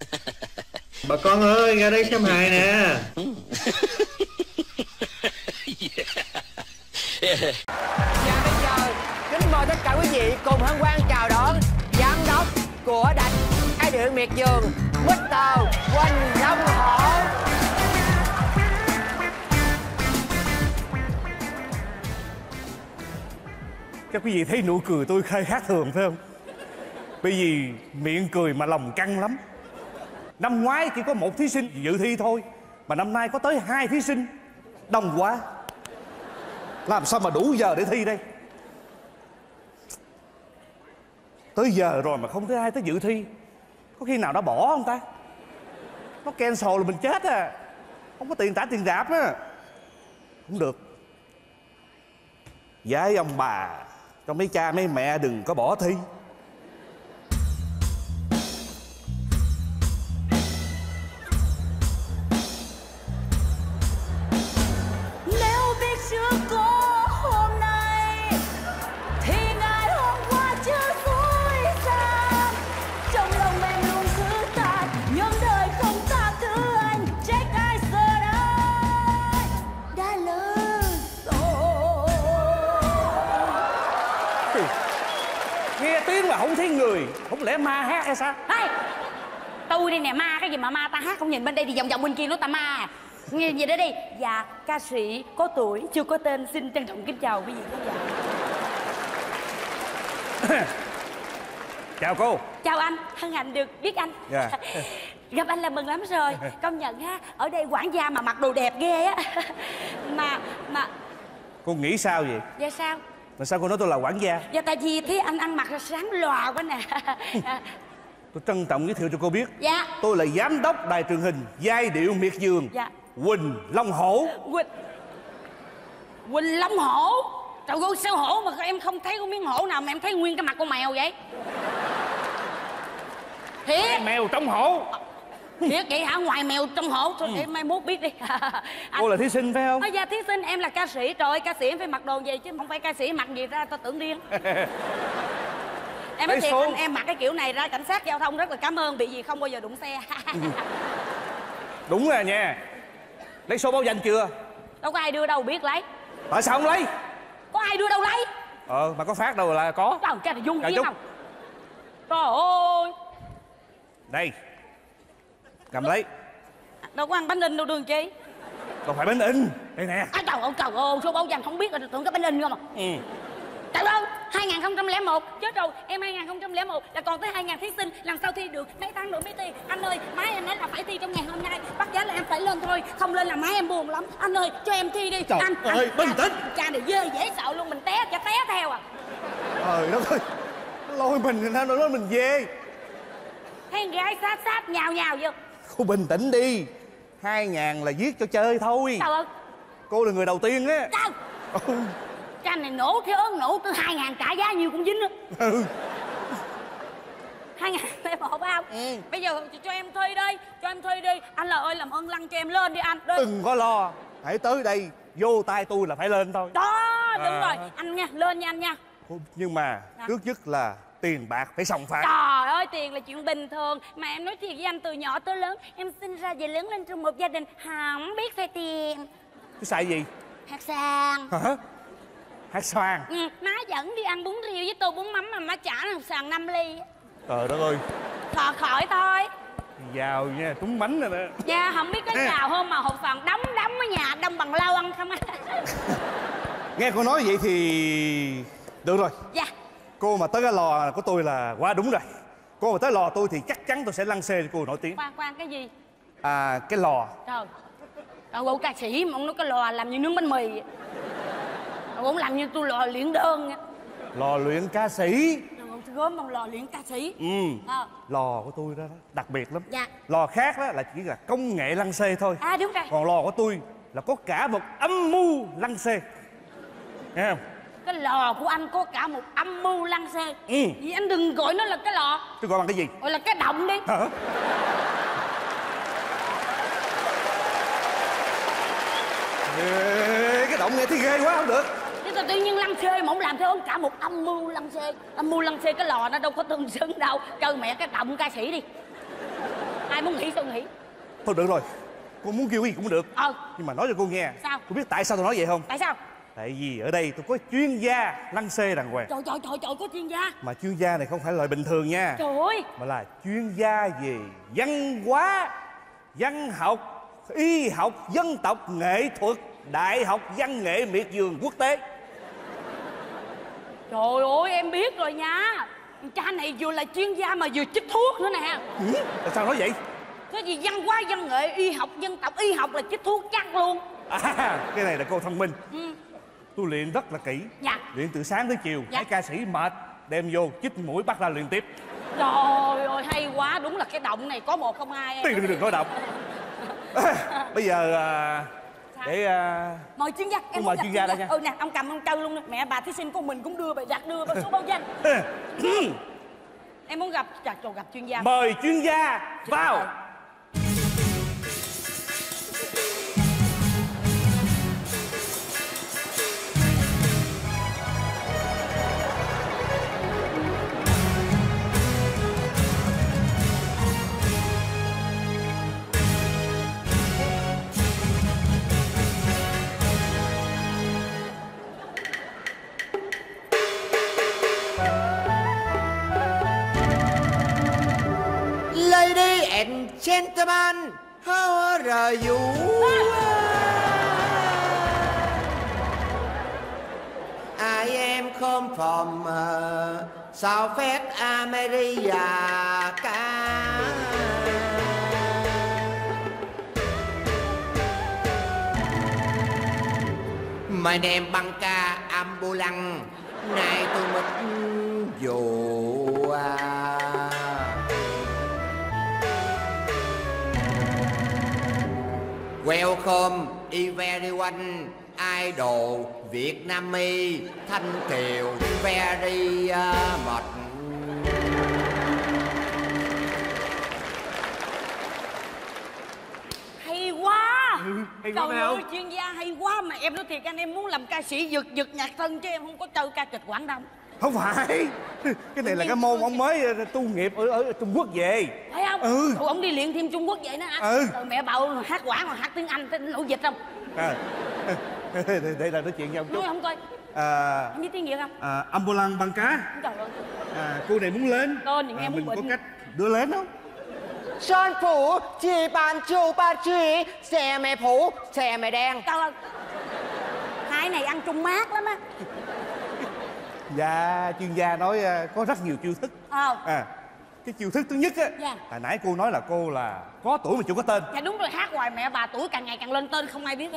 Bà con ơi, ra đây xem hài nè. Và bây giờ kính mời tất cả quý vị cùng hân hoan chào đón giám đốc của đài Giai Điệu Miệt Vườn, Mr. Huỳnh Long Hổ. Các quý vị thấy nụ cười tôi khai khác thường phải không? Bởi vì miệng cười mà lòng căng lắm. Năm ngoái chỉ có một thí sinh dự thi thôi, mà năm nay có tới 2 thí sinh. Đông quá. Làm sao mà đủ giờ để thi đây? Tới giờ rồi mà không thấy ai tới dự thi. Có khi nào đã bỏ không ta? Nó cancel là mình chết à. Không có tiền trả tiền rạp á. Không được. Với ông bà, cho mấy cha mấy mẹ đừng có bỏ thi. Nếu biết chưa có hôm nay thì ngày hôm qua chưa dối gian. Trong lòng em luôn thứ tàn, nhưng đời không tha thứ anh. Trách ai giờ đây đã lớn rồi. Nghe tiếng mà không thấy người, không lẽ ma hát hay sao? Hey, tôi đây nè, ma cái gì mà ma, ta hát không nhìn bên đây thì vòng vòng bên kia nó ta ma. Nghe gì đó đi. Dạ, ca sĩ có tuổi chưa có tên xin trân trọng kính chào quý vị khán giả. Chào cô. Chào anh, hân hạnh được biết anh. Dạ. Gặp anh là mừng lắm rồi. Công nhận ha, ở đây quản gia mà mặc đồ đẹp ghê á. Mà Cô nghĩ sao vậy? dạ sao? Mà sao cô nói tôi là quản gia? Dạ tại vì thấy anh ăn mặc sáng lòa quá nè. Tôi trân trọng giới thiệu cho cô biết. Dạ. Tôi là giám đốc đài truyền hình Giai Điệu Miệt Vườn. Dạ. Huỳnh Long Hổ. Huỳnh Long Hổ. Trời ơi, sao hổ mà em không thấy có miếng hổ nào mà em thấy nguyên cái mặt con mèo vậy? Thiệt. Mèo trong hổ. Thiệt vậy hả? Ngoài mèo trong hổ. Thôi để mai mốt biết đi. Cô là thí sinh phải không? Dạ thí sinh, em là ca sĩ. Trời ơi, ca sĩ em phải mặc đồ gì chứ không phải ca sĩ mặc gì ra tao tưởng điên. Em nói thiệt anh, em mặc cái kiểu này ra cảnh sát giao thông rất là cảm ơn, bị gì không bao giờ đụng xe. Đúng rồi nha. Lấy số báo danh chưa? Đâu có ai đưa đâu biết lấy. Tại sao không lấy? Có ai đưa đâu lấy. Mà có phát đâu là có. Trời, cái này dung Trời chứ không. Trời ơi. Đây. Cầm lấy. Đâu có ăn bánh in đâu đường chi. Đâu phải bánh in. Đây nè. Trời ơi, số báo danh không biết rồi tưởng cái bánh in không à. Trời ơi, 2001. Chết rồi, em 2001 là còn tới 2000 thí sinh. Làm sao thi được, mấy tháng nữa mới thi. Anh ơi, má em nói là phải thi trong ngày hôm nay. Bắt giá là em phải lên thôi. Không lên là má em buồn lắm. Anh ơi, cho em thi đi. Trời ơi, bình tĩnh. Cha này dễ sợ luôn, mình té cho té theo à. Trời đất ơi. Lôi mình ra nói mình về. Thấy gái sát nhào vô. Cô bình tĩnh đi. 2000 là viết cho chơi thôi. Trời ơi. Cô là người đầu tiên á. Trời. Cha này nổ thế ớn nổ tới 2000 trả giá nhiều cũng dính nữa. 2000 phải một không? Bây giờ cho em thi đi. Cho em thi đi. Anh là ơi làm ơn lăn cho em lên đi anh. Đi. Đừng có lo. Hãy tới đây vô tay tôi là phải lên thôi. Đó đúng rồi. Anh nha, lên nha anh nha. Nhưng mà trước nhất là tiền bạc phải sòng phẳng. Trời ơi, tiền là chuyện bình thường. Mà em nói thiệt với anh, từ nhỏ tới lớn em sinh ra và lớn lên trong một gia đình không biết xài tiền. Cái xài gì? Hát xoan. Hả? Hát xoan? Má dẫn đi ăn bún riêu với tô bún mắm mà má trả hàng xoàn 5 ly. Trời đất ơi. Khỏi thôi. Giàu nha, trúng bánh rồi nè. Dạ, không biết có giàu không mà hộp xoàn đóng ở nhà đông bằng lau ăn không á. Nghe cô nói vậy thì được rồi. Dạ. Cô mà tới cái lò của tôi là quá đúng rồi. Cô mà tới lò tôi thì chắc chắn tôi sẽ lăng xê cho cô nổi tiếng. Khoan cái gì? Cái lò. Trời. Ông ca sĩ mà ông nói cái lò làm như nướng bánh mì. Ông làm như tôi lò luyện đơn nha. Lò luyện ca sĩ. Ông gớm ông lò luyện ca sĩ. Lò của tôi đó đặc biệt lắm. Dạ. Lò khác đó là chỉ là công nghệ lăng xê thôi. Đúng rồi. Còn lò của tôi là có cả một âm mưu lăng xê. Nghe không? Cái lò của anh có cả một âm mưu lăng xê. Vì anh đừng gọi nó là cái lò. Tôi gọi bằng cái gì? Gọi là cái động đi. Hả? Cái động nghe thấy ghê quá không được. Chứ tự nhiên lăng xê mà không làm theo cả một âm mưu lăng xê. Âm mưu lăng xê cái lò nó đâu có tương xứng đâu. Chơi mẹ cái động ca sĩ đi. Ai muốn nghỉ sao nghỉ. Thôi được rồi, cô muốn kêu gì cũng được. Nhưng mà nói cho cô nghe. Sao? Cô biết tại sao tôi nói vậy không? Tại sao? Tại vì ở đây tôi có chuyên gia lăng xê đàng hoàng. Trời, có chuyên gia. Mà chuyên gia này không phải loại bình thường nha. Trời ơi. Mà là chuyên gia về văn hóa, văn học, y học, dân tộc, nghệ thuật, Đại học Văn nghệ Miệt Vườn Quốc tế. Trời ơi, em biết rồi nha. Cha này vừa là chuyên gia mà vừa chích thuốc nữa nè. Tại sao nói vậy? Cái gì văn hóa, văn nghệ, y học, dân tộc, y học là chích thuốc chắc luôn. Cái này là cô thông minh. Tôi luyện rất là kỹ. Dạ. Luyện từ sáng tới chiều. Dạ. Mấy ca sĩ mệt đem vô chích mũi bắt ra luyện tiếp. Trời ơi, hay quá. Đúng là cái động này có một không hai. Đừng nói động. Bây giờ để mời chuyên gia. Em mời chuyên gia đây nha. Nè, ông cầm ông trâu luôn nè. Mẹ bà thí sinh của mình cũng đưa bài đặt đưa số báo danh. Em muốn gặp chuyên gia. Mời chuyên gia vào. Ladies and gentlemen, how are you? I am come from Southwest America. My name Bangka Ambulang. Nay tôi mất dù Welcome everyone, idol Việt Nam mi Thanh Kiều very much. Hay quá. Hay quá Trời phải ơi, không? chuyên gia hay quá. Mà em nói thiệt anh, em muốn làm ca sĩ giật nhạc thân chứ em không có chơi ca kịch Quảng Đông. Không phải. Cái này là cái môn ông mới tu nghiệp ở Trung Quốc về. Phải không? Ủa, ông đi luyện thêm Trung Quốc vậy nữa hả? Rồi mẹ bảo hát Quảng mà hát tiếng Anh lỗ dịch không? Để là nói chuyện với ông chút. Nói không coi. Anh biết tiếng Việt không? Ambulang Bangka. Trời ơi. Cô này muốn lên. Tên thì nghe muốn mình bệnh. có cách đưa lên không? Sơn phủ chỉ bàn chu ba chỉ xe mẹ phủ xe mẹ đen. Trời ơi. Hai này ăn chung mát lắm á. Dạ, chuyên gia nói có rất nhiều chiêu thức. Cái chiêu thức thứ nhất á, hồi nãy cô nói là cô là có tuổi mà chưa có tên. Dạ đúng rồi, hát hoài mẹ bà tuổi càng ngày càng lên tên không ai biết hết.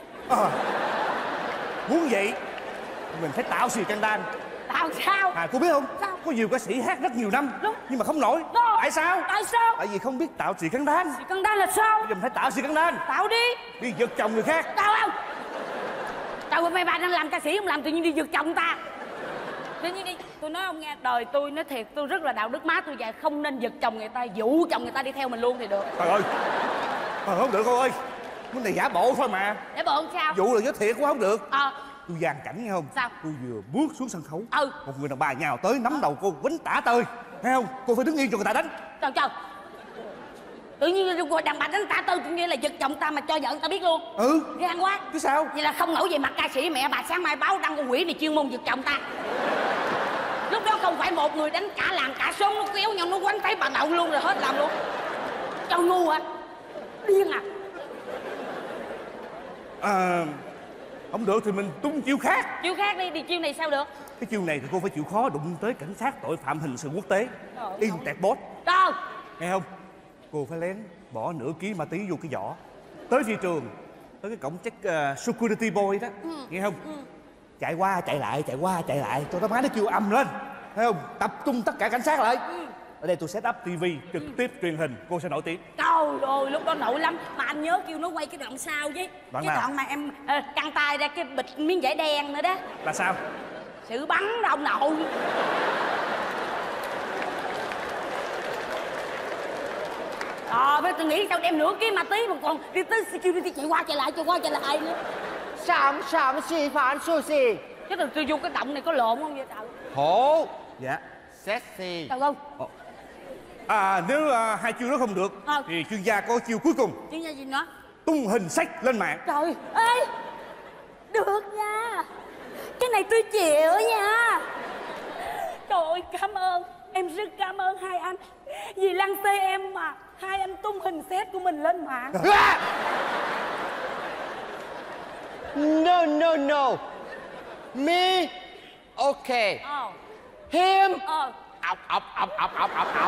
Muốn vậy mình phải tạo xì căng đan. Tạo sao? Cô biết không? Sao? Có nhiều ca sĩ hát rất nhiều năm nhưng mà không nổi. Tại sao? Tại sao? Tại vì không biết tạo xì căng đan. Xì căng đan là sao? Bây giờ mình phải tạo xì căng đan. Tạo đi. Đi giật chồng người khác. Tạo không? Trời ơi, mấy bà đang làm ca sĩ không làm tự nhiên đi giật chồng ta. Tự nhiên đi, tôi nói ông nghe, đời tôi nói thiệt, tôi rất là đạo đức, má tôi dạy không nên giật chồng người ta, dụ chồng người ta đi theo mình luôn thì được. Trời ơi, không được cô ơi, cái này giả bộ thôi mà. Giả bộ sao? Dụ là giới thiệu cũng không được. Tôi dàn cảnh nghe không? Sao? Tôi vừa bước xuống sân khấu, một người đàn bà nhào tới nắm đầu cô quýnh tả tơi, thấy không? Cô phải đứng yên cho người ta đánh. Trời trời, tự nhiên đàn bà đánh tả tơi cũng như là giật chồng ta mà cho vợ người ta biết luôn. Gan quá. Chứ sao? Vậy là không nổi về mặt ca sĩ, mẹ bà sáng mai báo đăng con quỷ này chuyên môn giật chồng ta. Lúc đó không phải một người đánh, cả làng cả xóm nó kéo nhau, nó quánh thấy bà đậu luôn rồi hết làm luôn. Cho ngu hả? Điên à? Không được thì mình tung chiêu khác. Chiêu khác đi, chiêu này sao được? Cái chiêu này thì cô phải chịu khó đụng tới cảnh sát tội phạm hình sự quốc tế Interpol. Đâu? Nghe không? Cô phải lén bỏ nửa ký ma túy vô cái giỏ, tới phi trường, tới cái cổng check security boy đó, nghe không? Chạy qua chạy lại, chạy qua chạy lại cho nó má nó kêu âm lên, thấy không? Tập trung tất cả cảnh sát lại. Ở đây tôi set up TV trực tiếp truyền hình, cô sẽ nổi tiếng. Trời ơi, lúc đó nổi lắm. Mà anh nhớ kêu nó quay cái đoạn sau chứ. Đoạn cái nào? đoạn mà em căng tay ra cái bịch miếng vải đen nữa đó. Là sao? Sự bắn đó ông nội. Với tôi nghĩ sao đem nửa ký ma túy mà còn đi tới security chạy qua chạy lại nữa. Sạm sạm xì phản sushi. Chứ tôi vô cái động này có lộn không vậy trời? Hổ. Dạ. Sexy. Trời không? Nếu hai chiêu đó không được thì chuyên gia có chiêu cuối cùng. Chuyên gia gì nữa? Tung hình sách lên mạng. Trời ơi, được nha, cái này tôi chịu nha. Trời ơi, cảm ơn, em rất cảm ơn hai anh. Vì lăng xê em mà hai anh tung hình set của mình lên mạng. No, no, no. Me, okay. Him, ọc.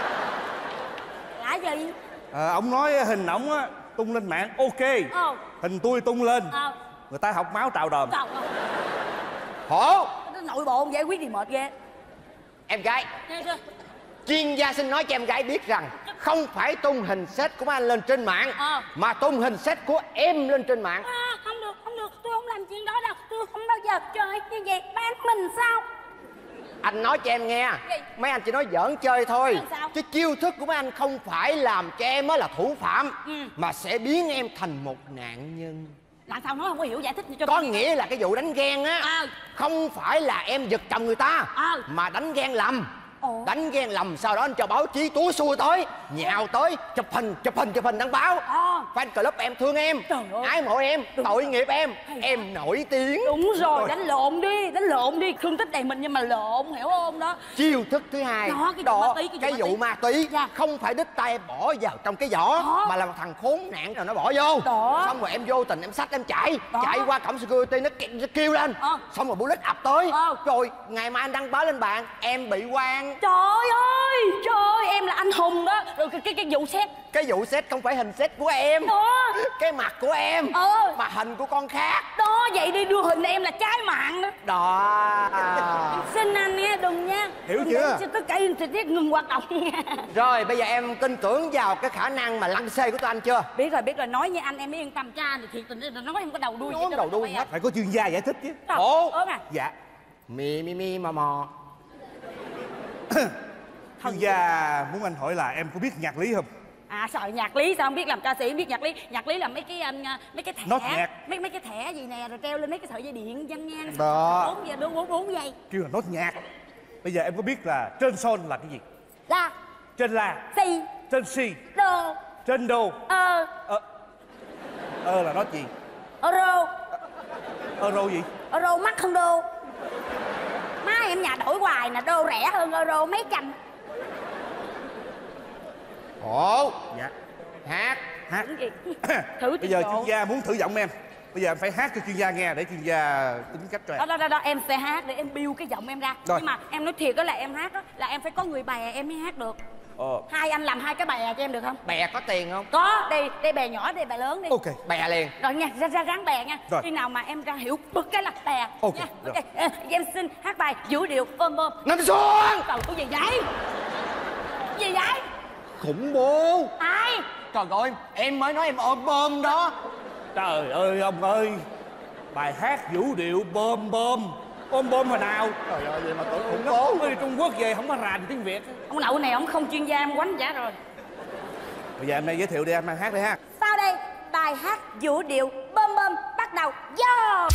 Là gì? Ông nói hình ổng á tung lên mạng ok. Hình tôi tung lên người ta học máu trào đờm. Hổ. Nội bộ giải quyết gì mệt ghê. Em gái, chuyên gia xin nói cho em gái biết rằng không phải tung hình set của anh lên trên mạng mà tung hình set của em lên trên mạng. Không được, tôi không làm chuyện đó đâu. Tôi không bao giờ chơi như vậy. Bán mình sao? Anh nói cho em nghe, mấy anh chỉ nói giỡn chơi thôi. Chứ chiêu thức của mấy anh không phải làm cho em mới là thủ phạm, mà sẽ biến em thành một nạn nhân. Làm sao nói không có hiểu, giải thích cho có nghĩa là cái vụ đánh ghen á, không phải là em giật chồng người ta, mà đánh ghen lầm. Đánh ghen lầm, sau đó anh cho báo chí túi xui tới, nhào tới, chụp hình đăng báo. Fan club em thương em, ái mộ em, tội nghiệp em nổi tiếng. Đúng rồi, đánh lộn đi, thương tích đầy mình nhưng mà lộn, hiểu không đó. Chiêu thức thứ hai đó, cái vụ ma túy không phải đứt tay bỏ vào trong cái vỏ, mà là một thằng khốn nạn rồi nó bỏ vô. Xong rồi em vô tình em xách em chạy qua cổng security, nó kêu lên, xong rồi bullet ập tới, rồi ngày mai anh đăng báo lên bạn em bị quan. Trời ơi, em là anh hùng đó. Rồi cái vụ xét. Cái vụ xét không phải hình xét của em đó, cái mặt của em mà hình của con khác đó. Vậy đi đưa hình em là trái mạng đó. Đó. Xin anh nghe, đừng nha. Hiểu chưa? Tất cả internet ngừng hoạt động nha. Rồi bây giờ em tin tưởng vào cái khả năng mà lăng xê của tụi anh chưa? Biết rồi, nói như anh em mới yên tâm. Cha thì thiệt tình nói em có đầu đuôi. Nói đầu đuôi hết. Phải có chuyên gia giải thích chứ. Dạ. Mi mò mò. Chuyên gia muốn anh hỏi là em có biết nhạc lý không? Sợ nhạc lý sao không biết, làm ca sĩ biết nhạc lý. Nhạc lý là mấy cái thẻ. Nốt nhạc. Mấy cái thẻ gì nè, rồi treo lên mấy cái sợi dây điện dân ngang. Đó. 4 giây. Kêu là nốt nhạc. Bây giờ em có biết là trên son là cái gì? La. Trên la. Si. Trên si. Đô. Trên đô. Là nốt gì? Euro. Euro gì? Euro mắc hơn đô. Má em nhà đổi hoài nè, đô rẻ hơn euro mấy trăm. Ồ. Dạ. Hát. Thử bây giờ chuyên gia muốn thử giọng em. Bây giờ em phải hát cho chuyên gia nghe để chuyên gia tính cách cho em. Đó, em sẽ hát để em build cái giọng em ra. Rồi. Nhưng mà em nói thiệt đó là em hát đó là em phải có người bè em mới hát được. Hai anh làm 2 cái bè cho em được không? Bè có tiền không? Có, đây bè nhỏ, đây bè lớn đi. Ok. Bè liền. Rồi nha, ra ráng bè nha. Rồi. Khi nào mà em ra hiểu bực cái là bè. Ok, nha. rồi. Ok, em xin hát bài vũ điệu bơm. Nằm xuống. Trời ơi, gì vậy? Gì vậy? Khủng bố. Ai? Trời ơi, em mới nói em ôm bơm đó. Trời ơi ông ơi, bài hát vũ điệu bơm ôm bơm hồi nào? Trời ơi, vậy mà tưởng khủng bố. Mới đi Trung Quốc về không có rành tiếng Việt. Ông nội này ông không chuyên gia, em quánh giả rồi. Bây giờ em đây giới thiệu đi, em đang hát đi ha. Sau đây, bài hát vũ điệu bơm bắt đầu. Vô.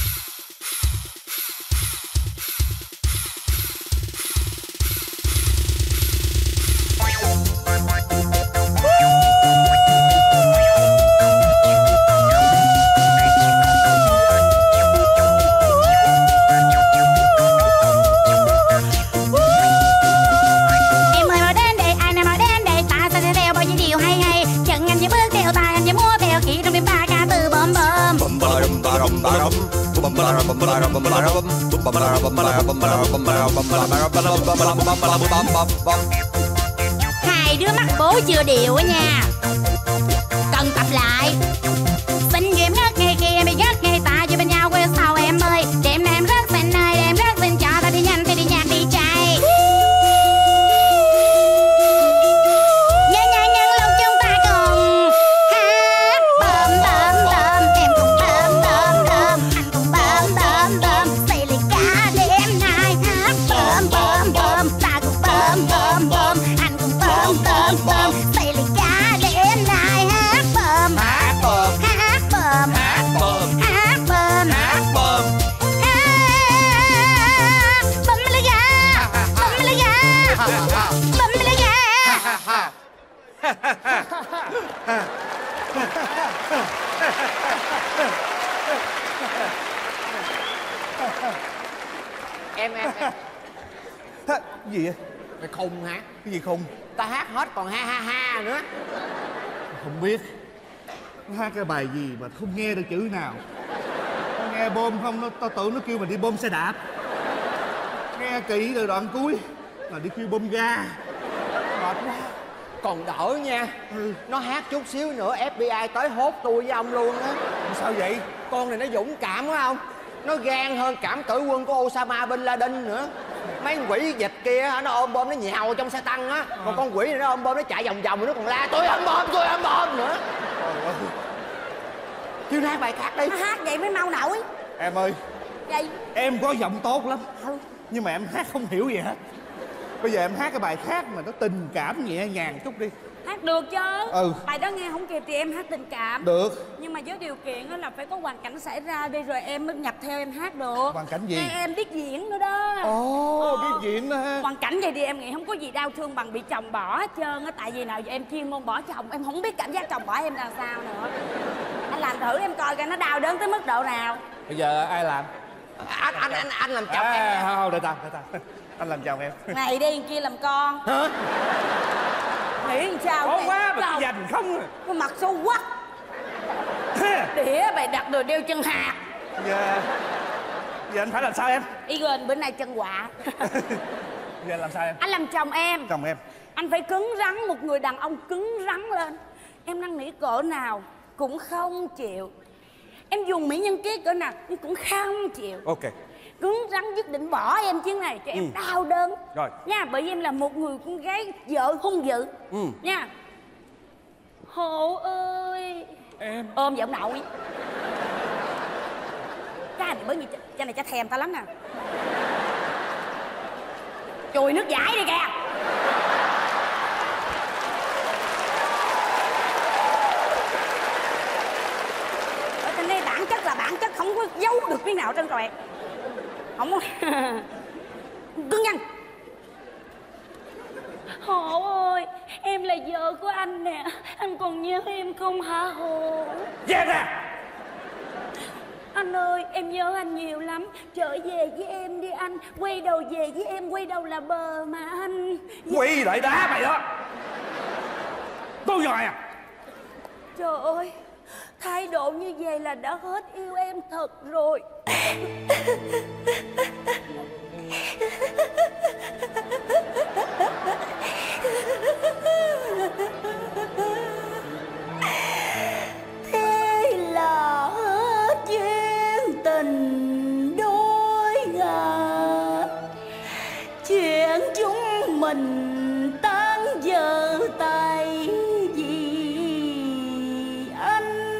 Hai đứa mắc bố chưa điệu á nha, cần tập lại. Xinh em ngất ngay kia bị gắt ngay ta cho bên nhau quên sao em ơi. Đêm nay em rất xinh ơi, em rất xinh cho ta đi nhanh thì đi nhạc đi chạy. Nhân lúc chúng ta cùng hát bơm em cùng bơm anh cùng bơm xây lịch cả đêm nay hát bơm ta cùng bơm anh cùng bơm xây lịch cả đêm nay hát bơm Em Gì vậy? mày khùng hả? Cái gì khùng? Ta hát hết còn ha ha ha nữa. Không biết. Nó hát cái bài gì mà không nghe được chữ nào. Nó nghe bom không, tao tưởng nó kêu mình đi bom xe đạp. Nghe kỹ từ đoạn cuối là đi kêu bom ga. Mệt quá. Còn đỡ nha. Nó hát chút xíu nữa FBI tới hốt tôi với ông luôn á. Sao vậy? Con này nó dũng cảm quá không? Nó gan hơn cảm tử quân của Osama Bin Laden nữa. Mấy quỷ dịch kia nó ôm bom nó nhào trong xe tăng á. Còn con quỷ này nó ôm bom nó chạy vòng vòng, nó còn la tôi ôm bom nữa. Kêu ra bài khác đi. Nó hát vậy mới mau nổi. Em ơi, Vậy em có giọng tốt lắm. Nhưng mà em hát không hiểu gì hết. Bây giờ em hát cái bài khác mà nó tình cảm nhẹ nhàng chút đi. hát được chứ. Bài đó nghe không kịp thì em hát tình cảm. Được. Nhưng mà với điều kiện là phải có hoàn cảnh xảy ra đi rồi em mới nhập theo em hát được. Hoàn cảnh gì? Em biết diễn nữa đó. Biết diễn đó ha. Hoàn cảnh vậy thì em nghĩ không có gì đau thương bằng bị chồng bỏ hết trơn á. Tại vì nào giờ em chuyên môn bỏ chồng, em không biết cảm giác chồng bỏ em là sao nữa. Anh làm thử em coi coi nó đau đớn tới mức độ nào. Bây giờ ai làm? Anh làm chồng em. Không, để tao. Anh làm chồng em. Này đi kia làm con. Hả? Nghĩ làm sao? Khó quá mà chồng. cái dành không à. Cái mặt xấu quắc. Đĩa bày đặt rồi đeo chân hạt. Giờ anh phải làm sao em? Y gần bữa nay chân quạ. Giờ làm sao em? Anh làm chồng em. Chồng em. Anh phải cứng rắn, một người đàn ông cứng rắn lên. Em năn nỉ cỡ nào cũng không chịu. Em dùng mỹ nhân kế cỡ nào nhưng cũng không chịu. Ok. Cứng rắn nhất định bỏ em chuyến này cho em đau đớn. Rồi. Nha, bởi vì em là một người con gái vợ hung dữ. Nha. Hộ ơi. Em. Ôm giọng nội. Cái này bởi vì cha này cha thèm ta lắm nè. Chùi nước giải đi kìa. Ở trên đây bản chất là bản chất, không có giấu được miếng nào trên tròe. Không có. Cứng nhanh. Hộ ơi, em là vợ của anh nè. Anh còn nhớ em không hả Hộ? Về nè. Anh ơi, em nhớ anh nhiều lắm. Trở về với em đi anh. Quay đầu về với em, quay đầu là bờ mà anh. Quỳ lại đá mày đó. Tôi rồi à. Trời ơi, thái độ như vậy là đã hết yêu em thật rồi. Thế là hết duyên tình đôi ngả. Chuyện chúng mình tan vỡ tay vì anh.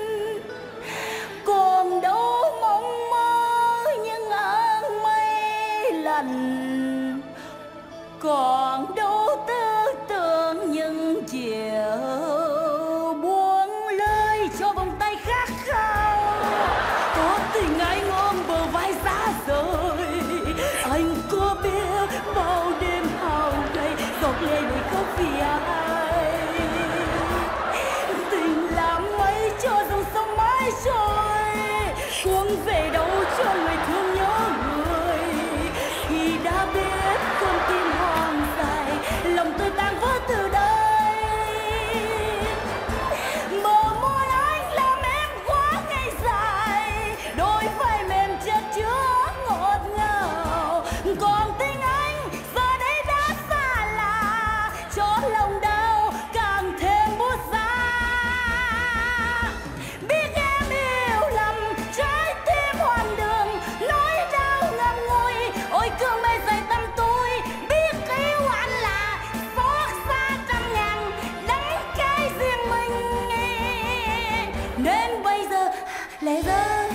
Còn đâu mong mơ những áng mây lành. Còn đâu tư tưởng những chiều buông lơi cho vòng tay khát khao. Có tình anh ôm bờ vai xa rời. Anh có biết bao đêm hao gầy giọt lệ để khóc vì ai. Tình làm mây cho dòng sông mãi trôi. Cuốn về đâu cho người thương nhớ người. Khi đã biết con tim hoang dài, lòng tôi tan vỡ từ đây. Bờ môi anh làm em quá ngày dài. Đôi vai mềm chất chứa ngọt ngào. Còn tình anh giờ đây đã xa lạ. Cho lòng đau càng thêm buốt giá. Biết em yêu lầm trái tim hoang đường. Nỗi đau ngậm ngùi ôi cơn mê dày tâm tôi. Biết yêu anh là xót xa trăm ngàn đắng cay riêng mình. Nên bây giờ lệ rơi.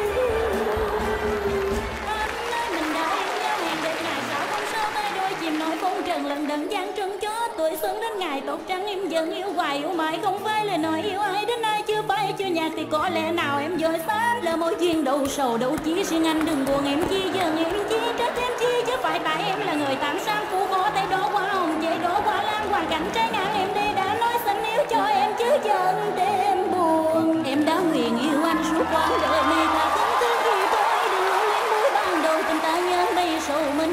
Anh ơi mình đã yêu nhau hẹn đến ngày sao không sao tay đôi chìm nổi phong trần lần đần gian trân cho tuổi xuân đến ngày tốt trắng em vẫn yêu hoài yêu mãi không phải lời nói yêu ai đến nay chưa bay chưa nhạt thì có lẽ nào em dối xa là mối duyên đâu sầu đâu chí riêng anh đừng buồn em chi giờ em chi trách em chi chứ phải tại em là người tạm sang phú có tay đó quá hồng vậy đó quá lan hoàn cảnh trái ngang em đây đã nói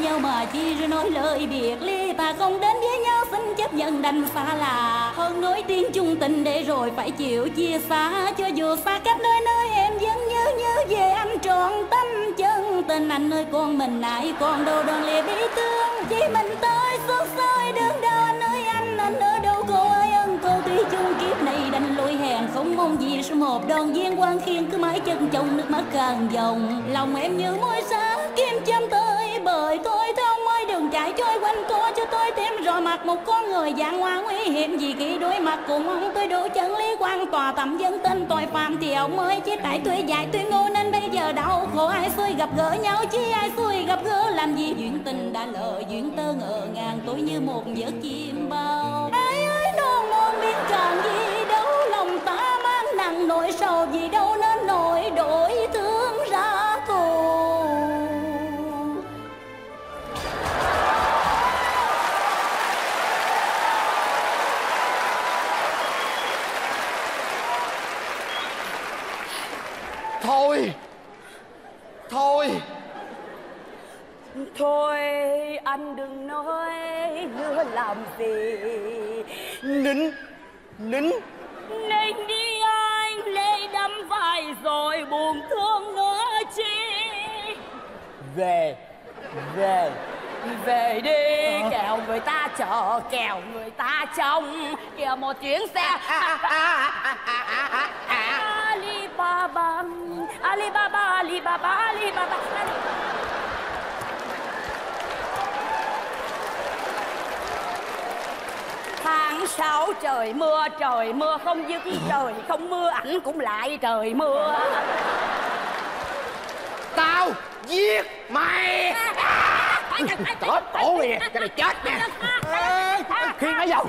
nhau mà chi rồi nói lời biệt ly. Ta không đến với nhau xin chấp nhận đành xa lạ. Hơn nói tiếng chung tình để rồi phải chịu chia xa. Cho dù xa cách nơi nơi em vẫn nhớ về anh trọn tâm chân tình. Anh ơi con mình ai còn đâu đoàn lìa bi thương. Chỉ mình tôi xót xôi đớn đau. Anh ơi anh ở đâu cô ơi ân cô. Tuy chung kiếp này đành lỗi hèn không mong gì sum họp đoàn viên quan khiên cứ mãi chân trong nước mắt càng dòng. Lòng em như môi xa kim châm tới bởi tôi theo môi đường chạy trôi quanh cô cho tôi thêm rồi mặt một con người dạng hoa nguy hiểm. Vì khi đối mặt cùng ông tôi đủ chân lý quan tòa tầm dân tên tội phạm thì ông mới chế tại tôi dạy tôi ngu nên bây giờ đau khổ. Ai xui gặp gỡ nhau chứ ai xui gặp gỡ làm gì. Duyên tình đã lỡ duyên tơ ngỡ ngàng tôi như một giấc chim bao. Ai ơi non non biết càng gì đâu lòng ta mang nặng nỗi sầu gì đâu nên nỗi đổi thương ra thù. Thôi Thôi anh đừng nói nữa làm gì. Nín Nên đi anh lệ đắm vai rồi buồn thương nữa chi. Về đi kẻo người ta chờ kẻo người ta trông. Kìa một chuyến xe Alibaba Tháng 6 trời mưa không dứt. Trời không mưa ảnh cũng lại trời mưa. tao giết mày. Chết tổ kìa, cái này chết nè. Khi nó vô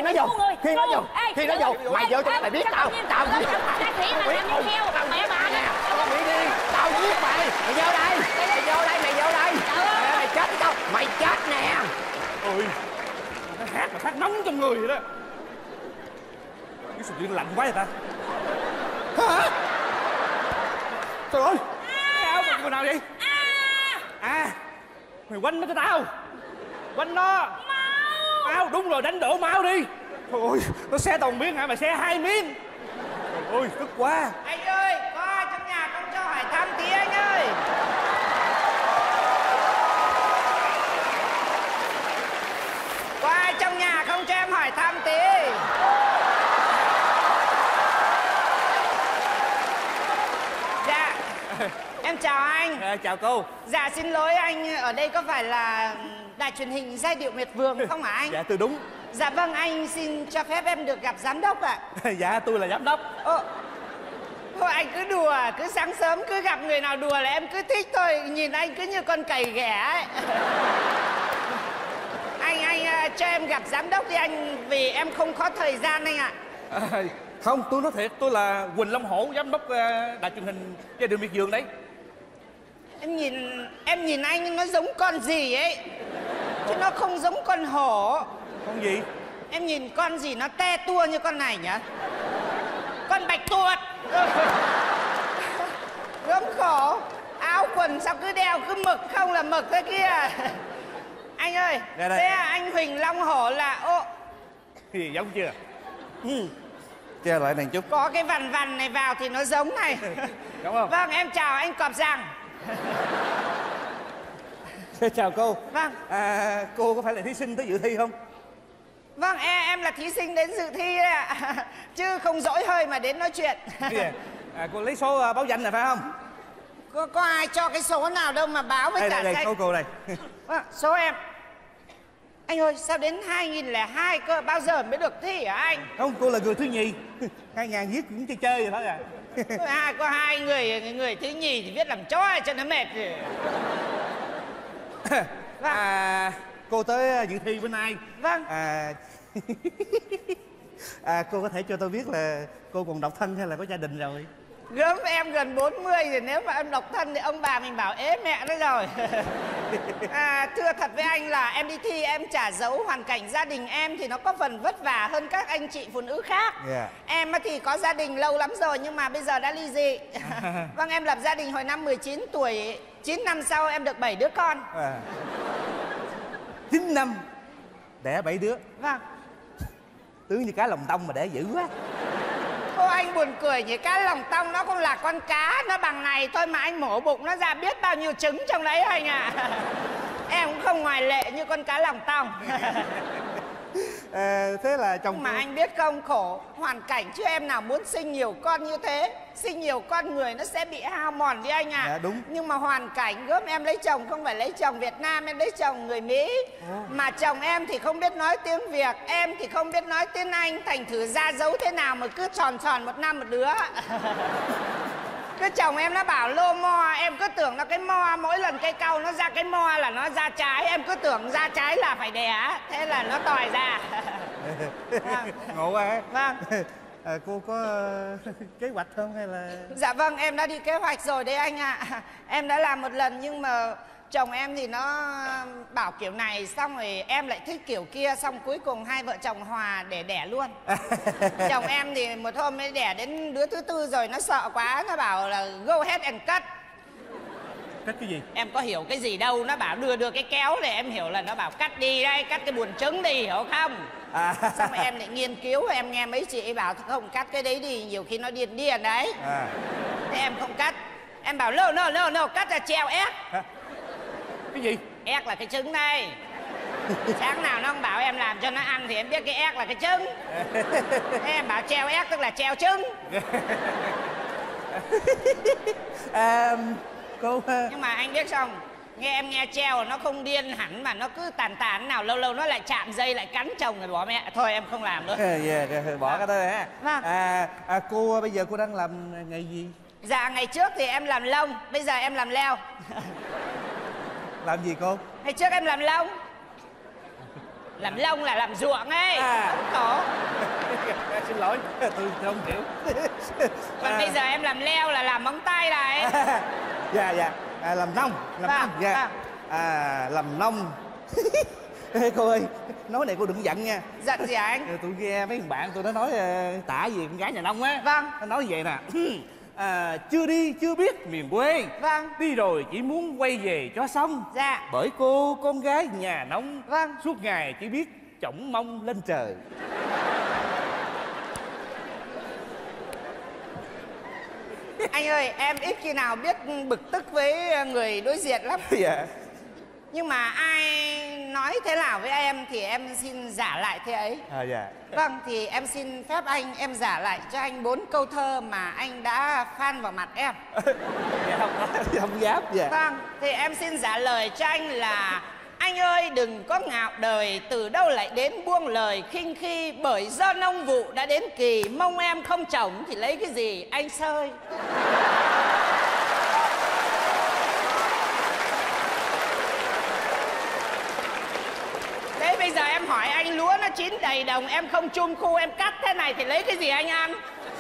mày vô cho mày biết tao giết. Tao giết mày. Mày vô đây. Mày chết đâu? Mày chết nè. Ôi, nó hát mà phát nóng trong người vậy đó. Cái sự chuyện lạnh quá vậy ta. Hả? Trời ơi, cái áo mà nào vậy? Mày quanh nó cho tao. Quanh nó. Máu, đúng rồi, đánh đổ máu đi. Trời ơi, nó xe toàn miếng hả? Mà xe 2 miếng. Trời ơi, tức quá. Anh ơi, có ai trong nhà không cho hỏi thăm tí anh ơi. Có ai trong nhà không cho em hỏi thăm tí. Dạ, em chào anh. Chào cô. Dạ xin lỗi anh, ở đây có phải là đài truyền hình Giai Điệu Miệt Vườn không hả anh? Dạ tôi đúng. Dạ vâng, anh xin cho phép em được gặp giám đốc ạ. Dạ tôi là giám đốc. Thôi anh cứ đùa, cứ sáng sớm cứ gặp người nào đùa là em cứ thích thôi. Nhìn anh cứ như con cầy ghẻ ấy. Anh cho em gặp giám đốc đi anh, vì em không có thời gian anh ạ. Không, tôi nói thiệt, tôi là Quỳnh Long Hổ, giám đốc đài truyền hình Giai Điệu Miệt Vườn đấy. Em nhìn anh nó giống con gì ấy, chứ nó không giống con hổ. Con gì? Em nhìn con gì nó te tua như con này nhỉ? Con bạch tuộc. Gớm khổ. Áo quần sao cứ đeo cứ mực không là mực thế kia. Anh ơi, thế anh Huỳnh Long Hổ là Gì giống chưa? Che lại này chút. Có cái vằn vằn này vào thì nó giống này. Đúng không? Vâng, em chào anh Cọp Rằng. Chào cô. Vâng. Cô có phải là thí sinh tới dự thi không? Vâng, em là thí sinh đến dự thi đấy ạ. Chứ không dỗi hơi mà đến nói chuyện. Cô lấy số báo danh này phải không? Có ai cho cái số nào đâu mà báo với cả đây, cô này. Số em. Anh ơi, sao đến 2002 cơ? Bao giờ mới được thi hả anh? Không, cô là người thứ nhì. 2000 viết cũng chơi vậy thôi à. Có hai người thứ nhì thì viết làm chó cho nó mệt rồi. Vâng. Cô tới dự thi bên ai? Vâng. Cô có thể cho tôi biết là cô còn độc thân hay là có gia đình rồi? Gớm, em gần 40 rồi, nếu mà em độc thân thì ông bà mình bảo ế mẹ nó rồi. Thưa thật với anh là em đi thi em trả dấu hoàn cảnh gia đình em thì nó có phần vất vả hơn các anh chị phụ nữ khác. Em thì có gia đình lâu lắm rồi nhưng mà bây giờ đã ly dị. Vâng, em lập gia đình hồi năm 19 tuổi, 9 năm sau em được 7 đứa con. 9 năm đẻ 7 đứa. Vâng. Tướng như cá lòng tông mà đẻ dữ quá. Ô anh buồn cười nhỉ, cá lòng tông nó cũng là con cá, nó bằng này thôi mà anh mổ bụng nó ra biết bao nhiêu trứng trong đấy anh ạ. Em cũng không ngoại lệ như con cá lòng tông. Thế là chồng mà anh biết không, khổ hoàn cảnh chứ em nào muốn sinh nhiều con như thế. Sinh nhiều con người nó sẽ bị hao mòn đi anh ạ. Dạ, đúng. Nhưng mà hoàn cảnh gớm em lấy chồng không phải lấy chồng Việt Nam, em lấy chồng người Mỹ. Mà chồng em thì không biết nói tiếng Việt, em thì không biết nói tiếng Anh. Thành thử ra dấu thế nào mà cứ tròn tròn một năm một đứa. Cứ chồng em nó bảo lô mo, em cứ tưởng nó cái mo, mỗi lần cây cau nó ra cái mo là nó ra trái. Em cứ tưởng ra trái là phải đẻ, thế là nó tòi ra. ngộ quá. Vâng. Cô có kế hoạch không hay là... Dạ vâng, em đã đi kế hoạch rồi đấy anh ạ. Em đã làm một lần nhưng mà chồng em thì nó bảo kiểu này, xong rồi em lại thích kiểu kia, xong cuối cùng hai vợ chồng hòa để đẻ luôn. Chồng em thì một hôm mới đẻ đến đứa thứ 4 rồi, nó sợ quá, nó bảo là go ahead and cut. Cắt cái gì? Em có hiểu cái gì đâu, nó bảo đưa cái kéo để em hiểu là nó bảo cắt đi đây, cắt cái buồng trứng đi, hiểu không? Xong rồi em lại nghiên cứu, em nghe mấy chị bảo không cắt cái đấy đi, nhiều khi nó điên điên đấy. Thế em không cắt. Em bảo no, cắt là treo ép. Cái gì? Ép là cái trứng đây. Sáng nào nó không bảo em làm cho nó ăn thì em biết cái ép là cái trứng. Thế em bảo treo ép tức là treo trứng. Cô... Nhưng mà anh biết không, em nghe treo nó không điên hẳn mà nó cứ tàn nào lâu lâu nó lại chạm dây lại cắn chồng rồi bỏ mẹ. Thôi em không làm nữa. Bỏ cái đó ha. Vâng. Cô bây giờ cô đang làm nghề gì? Dạ ngày trước thì em làm lông, bây giờ em làm leo. Làm gì cô? Ngày trước em làm lông. Làm lông là làm ruộng ấy. Khổ. Xin lỗi, tôi không hiểu. Còn bây giờ em làm leo là làm móng tay này. Dạ, làm nông. Làm nông, dạ. Làm nông. Cô ơi, nói này cô đừng giận nha. Giận gì hả anh? Tôi nghe mấy thằng bạn tôi nó nói tả gì con gái nhà nông á. Vâng. Nó nói vậy nè. Chưa đi chưa biết miền quê. Vâng. Đi rồi chỉ muốn quay về cho xong. Dạ. Bởi cô con gái nhà nông. Vâng. Suốt ngày chỉ biết chổng mông lên trời. Anh ơi, em ít khi nào biết bực tức với người đối diện lắm. Dạ. Nhưng mà ai nói thế nào với em thì em xin giả lại thế ấy. Dạ. Vâng, thì em xin phép anh, em giả lại cho anh 4 câu thơ mà anh đã phan vào mặt em. Dạ không dám. Dạ. Vâng, thì em xin trả lời cho anh là: anh ơi đừng có ngạo đời, từ đâu lại đến buông lời khinh khi, bởi do nông vụ đã đến kỳ, mong em không trồng thì lấy cái gì anh sơi. Thế bây giờ em hỏi anh, lúa nó chín đầy đồng, em không chum khu, em cắt thế này thì lấy cái gì anh ăn?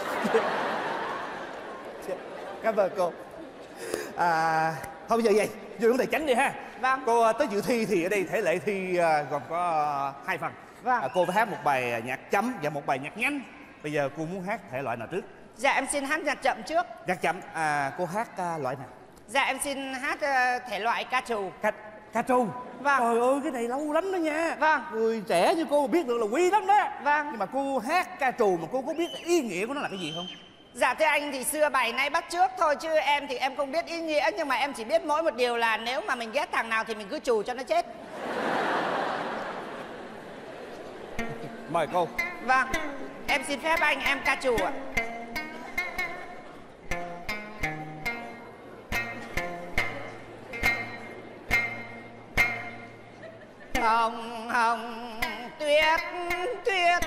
Cảm ơn cô. Thôi bây giờ vậy, vô vấn đề tránh đi ha. Vâng. Cô tới dự thi thì ở đây thể lệ thi gồm có 2 phần. Vâng. Cô phải hát một bài nhạc chậm và một bài nhạc nhanh. Bây giờ cô muốn hát thể loại nào trước? Dạ em xin hát nhạc chậm trước. Nhạc chậm. Cô hát loại nào? Dạ em xin hát thể loại ca trù. Ca trù. Vâng. Trời ơi cái này lâu lắm đó nha. Vâng. Người trẻ như cô mà biết được là quý lắm đó. Vâng. Nhưng mà cô hát ca trù mà cô có biết ý nghĩa của nó là cái gì không? Dạ thưa anh thì xưa bài nay bắt trước thôi, chứ em thì em không biết ý nghĩa. Nhưng mà em chỉ biết mỗi một điều là nếu mà mình ghét thằng nào thì mình cứ trù cho nó chết. Mời cô. Vâng, em xin phép anh, em ca trù ạ. Hồng hồng tuyết tuyết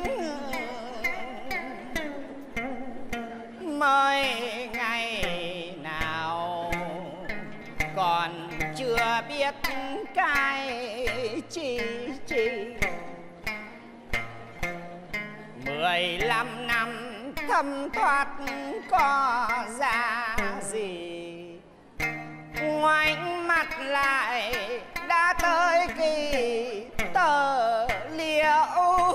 mới ngày nào còn chưa biết cái chi 15 năm thấm thoát có ra gì, ngoảnh mặt lại đã tới kỳ tờ liệu.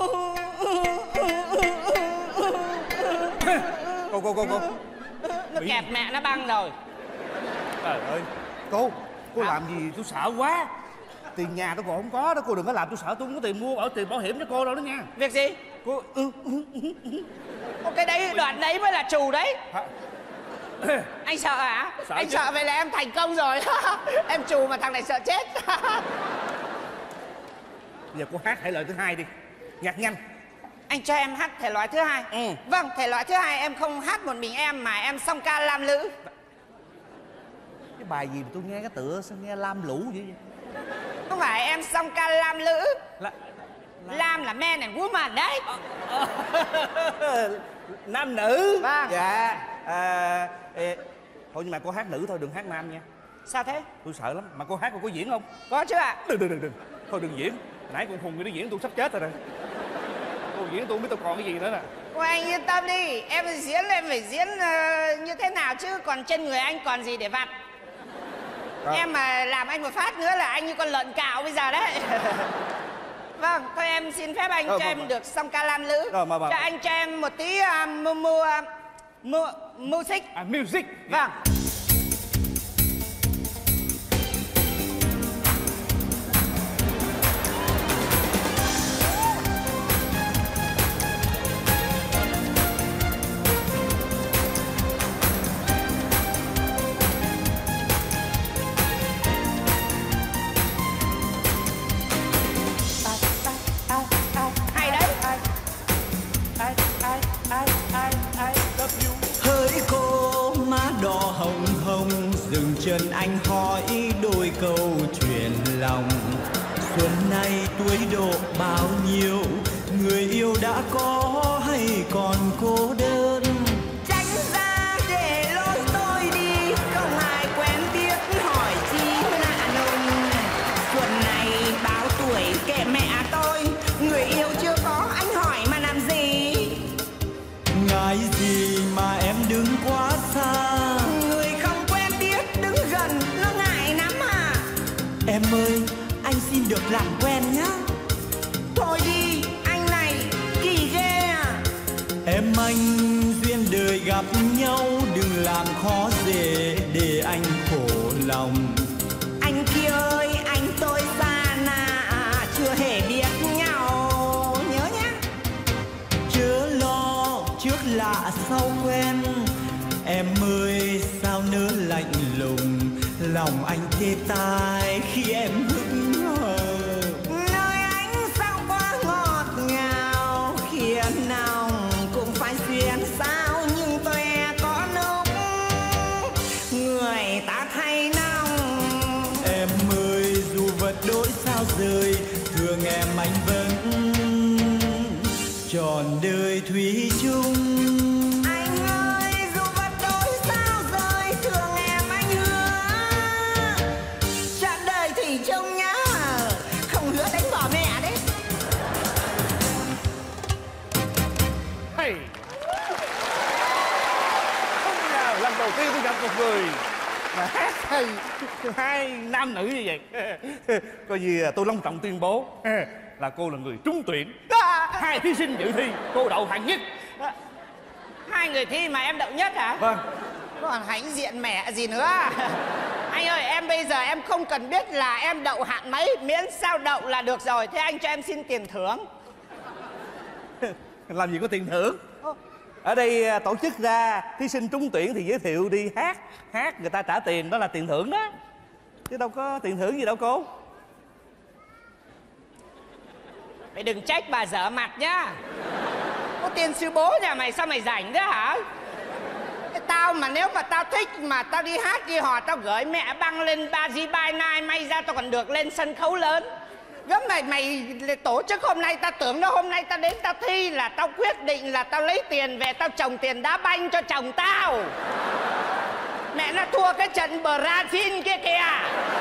Cô Nó kẹp mẹ nó băng rồi. Trời ơi, cô làm gì tôi sợ quá. tiền nhà tôi còn không có đó. Cô đừng có làm tôi sợ, tôi không có tiền mua tiền bảo hiểm cho cô đâu đó nha. Việc gì? Cô cái đấy đoạn đấy mới là trù đấy. Hả? Anh sợ hả? Sợ anh chứ. sợ vậy là em thành công rồi. Em trù mà thằng này sợ chết. Giờ cô hát thể loại thứ hai đi, nhạc nhanh. Anh cho em hát thể loại thứ hai. Vâng, thể loại thứ hai em không hát một mình em mà em song ca lam lữ. Cái bài gì mà tôi nghe cái tựa sao nghe lam lũ vậy? Không phải em song ca lam lữ. Lam là men and woman đấy. Nam nữ. Vâng. Dạ. Thôi nhưng mà cô hát nữ thôi, đừng hát nam nha. Sao thế? Tôi sợ lắm. Mà cô hát cô có diễn không? Có chứ ạ. Đừng. Thôi đừng diễn. Nãy con Hùng nó diễn tôi sắp chết rồi nè. Cô diễn tôi không biết tôi còn cái gì nữa nè. Ôi anh yên tâm đi. Em diễn em phải diễn như thế nào chứ. Còn trên người anh còn gì để vặt. Em mà làm anh một phát nữa là anh như con lợn cạo bây giờ đấy. Vâng, thôi em xin phép anh cho em được song ca lam lữ. Cho anh cho em một tí music. Music. Vâng. Hỡi cô má đỏ hồng hồng, dừng chân anh hỏi đôi câu chuyện lòng. Xuân nay tuổi độ bao nhiêu, người yêu đã có hay còn cô đơn? Tránh ra để lối tôi đi, không ai quen biết hỏi chi lạ lùng. Xuân này bao tuổi kệ mẹ tôi, người yêu chưa có anh hỏi mà làm gì? Ngại gì mà em đứng quá xa, Người không quen biết đứng gần nó ngại lắm à? em ơi anh xin được làm quen nhá. Thôi đi anh này kỳ ghê à. Em anh duyên đời gặp nhau, đừng làm khó dễ để anh khổ lòng. Anh kia ơi anh tôi xa nà, chưa hề biết nhau nhớ nhá. Chớ lo trước lạ sau quen, em ơi sao nỡ lạnh lùng, lòng anh tê tai khi em hững hờ. Nơi anh sao quá ngọt ngào, khiến lòng cũng phải xuyên sao, nhưng tôi có lúc người ta thay lòng. Em ơi dù vật đổi sao rời, thương em anh vẫn trọn đời thủy chung. Anh ơi dù vật đổi sao rời, thương em anh hứa trọn đời thủy chung nhá, không hứa đánh bỏ mẹ đấy. Hey. Không ngờ lần đầu tiên tôi gặp một người mà hát hay hai nam nữ như vậy. Coi như tôi long trọng tuyên bố là cô là người trúng tuyển. Hai thí sinh dự thi, cô đậu hạng nhất. Hai người thi mà em đậu nhất hả? Vâng. Còn hãnh diện mẹ gì nữa. Anh ơi em bây giờ em không cần biết là em đậu hạng mấy, miễn sao đậu là được rồi. Thế anh cho em xin tiền thưởng. Làm gì có tiền thưởng. Ở đây tổ chức ra thí sinh trúng tuyển thì giới thiệu đi hát người ta trả tiền, đó là tiền thưởng đó, chứ đâu có tiền thưởng gì đâu cô. Mày đừng trách bà dở mặt nhá. Có tiền sư bố nhà mày sao mày rảnh thế hả? Tao mà nếu mà tao thích mà tao đi hát đi hò, tao gửi mẹ băng lên Ba Di Bai Nai, may ra tao còn được lên sân khấu lớn. Gớm mày tổ chức hôm nay, tao tưởng đâu hôm nay tao đến tao thi là tao quyết định là tao lấy tiền về tao trồng tiền đá banh cho chồng tao. Mẹ nó thua cái trận Brazil kia kìa.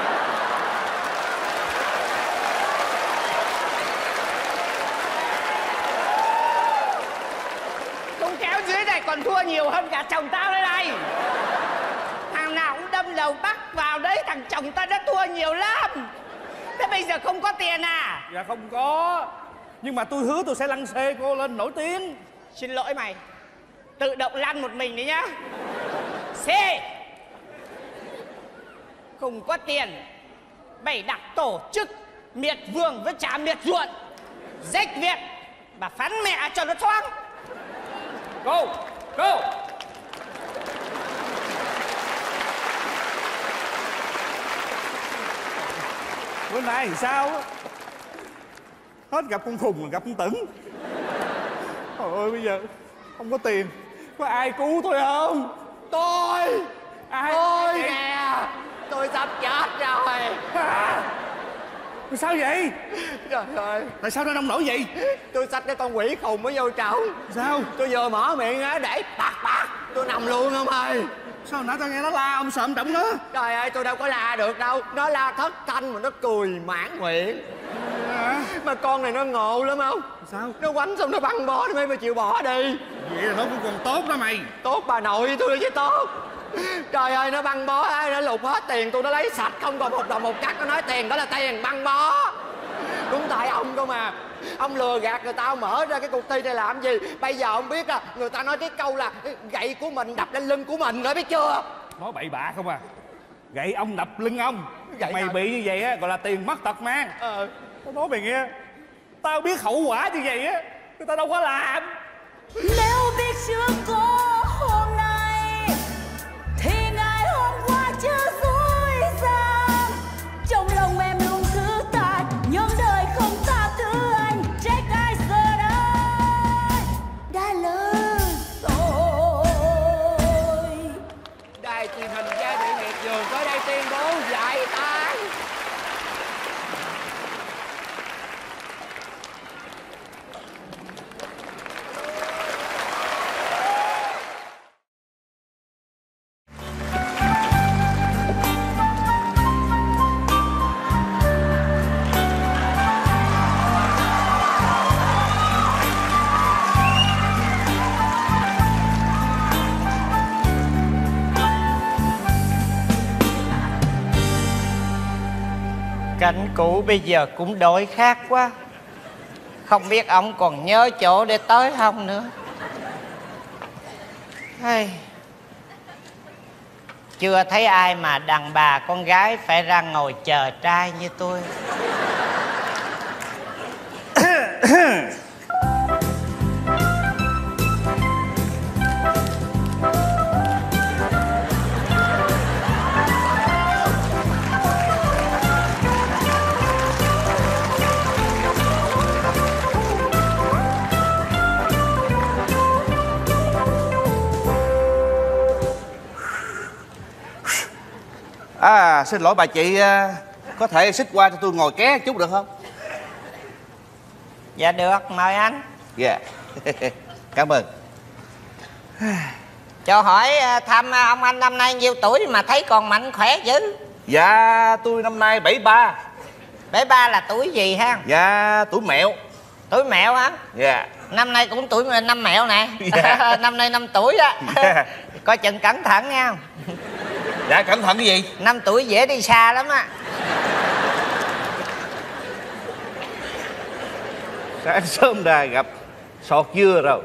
Không kéo dưới này còn thua nhiều hơn cả chồng tao đây này. Thằng nào cũng đâm đầu bắc vào đấy, thằng chồng tao đã thua nhiều lắm. Thế bây giờ không có tiền à? Dạ không có, nhưng mà tôi hứa tôi sẽ lăn xê cô lên nổi tiếng. Xin lỗi mày, tự động lăn một mình đấy nhá. C. Không có tiền, mày đặt tổ chức Miệt vườn với chả miệt ruộng. Rách việc. Bà phán mẹ cho nó thoáng. Cô. Bữa nay thì sao á? Hết gặp con Khùng rồi gặp con Tửng. Trời ơi, bây giờ không có tiền, có ai cứu tôi không? Tôi nè. Tôi sắp chết rồi. Sao vậy? Trời ơi, Tại sao nó nông nổi vậy? tôi xách cái con quỷ khùng mới vô chậu. Sao? Tôi vừa mở miệng á để bạc tôi nằm luôn ông ơi. Sao nãy tao nghe nó la ông sợ ông động nó? Trời ơi, tôi đâu có la được đâu. Nó la thất thanh mà nó cười mãn nguyện. Mà con này nó ngộ lắm không? Sao? Nó quánh xong nó băng bó nó mới chịu bỏ đi. Vậy là nó cũng còn tốt đó mày. Tốt bà nội tôi chứ tốt. Trời ơi, nó băng bó nó lục hết tiền tôi, nó lấy sạch không còn một đồng một cắt. Nó nói tiền đó là tiền băng bó. Đúng tại ông cơ mà. Ông lừa gạt người ta mở ra cái cuộc thi này làm gì. Bây giờ ông biết à, người ta nói cái câu là gậy của mình đập lên lưng của mình rồi biết chưa. Nói bậy bạ không à. Gậy ông đập lưng ông. Gậy Mày sao? bị như vậy á gọi là tiền mất tật mang. Tao nói mày nghe, tao biết hậu quả như vậy á người ta đâu có làm. Nếu biết chưa có hôm nay thì ngày hôm qua chưa dối gian. Trong lòng em luôn thứ tại nhưng đời không tha thứ anh. Trách ai giờ đây đã lớn rồi. Đài truyền hình Giai Điệu Miệt Vườn tới đây tuyên bố giải tán. Cảnh cũ bây giờ cũng đổi khác quá. Không biết ông còn nhớ chỗ để tới không nữa. Hey. Chưa thấy ai mà đàn bà con gái phải ra ngồi chờ trai như tôi. Xin lỗi bà chị, có thể xích qua cho tôi ngồi ké chút được không? Dạ được, mời anh. Dạ. Cảm ơn. Cho hỏi thăm ông anh năm nay nhiêu tuổi mà thấy còn mạnh khỏe dữ? Dạ tôi năm nay 73. 73 là tuổi gì ha? Dạ tuổi mẹo. Tuổi mẹo hả? Dạ. Năm nay cũng tuổi năm mẹo nè. Dạ. Năm nay 5 tuổi á. Dạ. Coi chừng cẩn thận nha. Dạ cẩn thận cái gì? 5 tuổi dễ đi xa lắm á. Sáng sớm ra gặp sọt dưa rồi.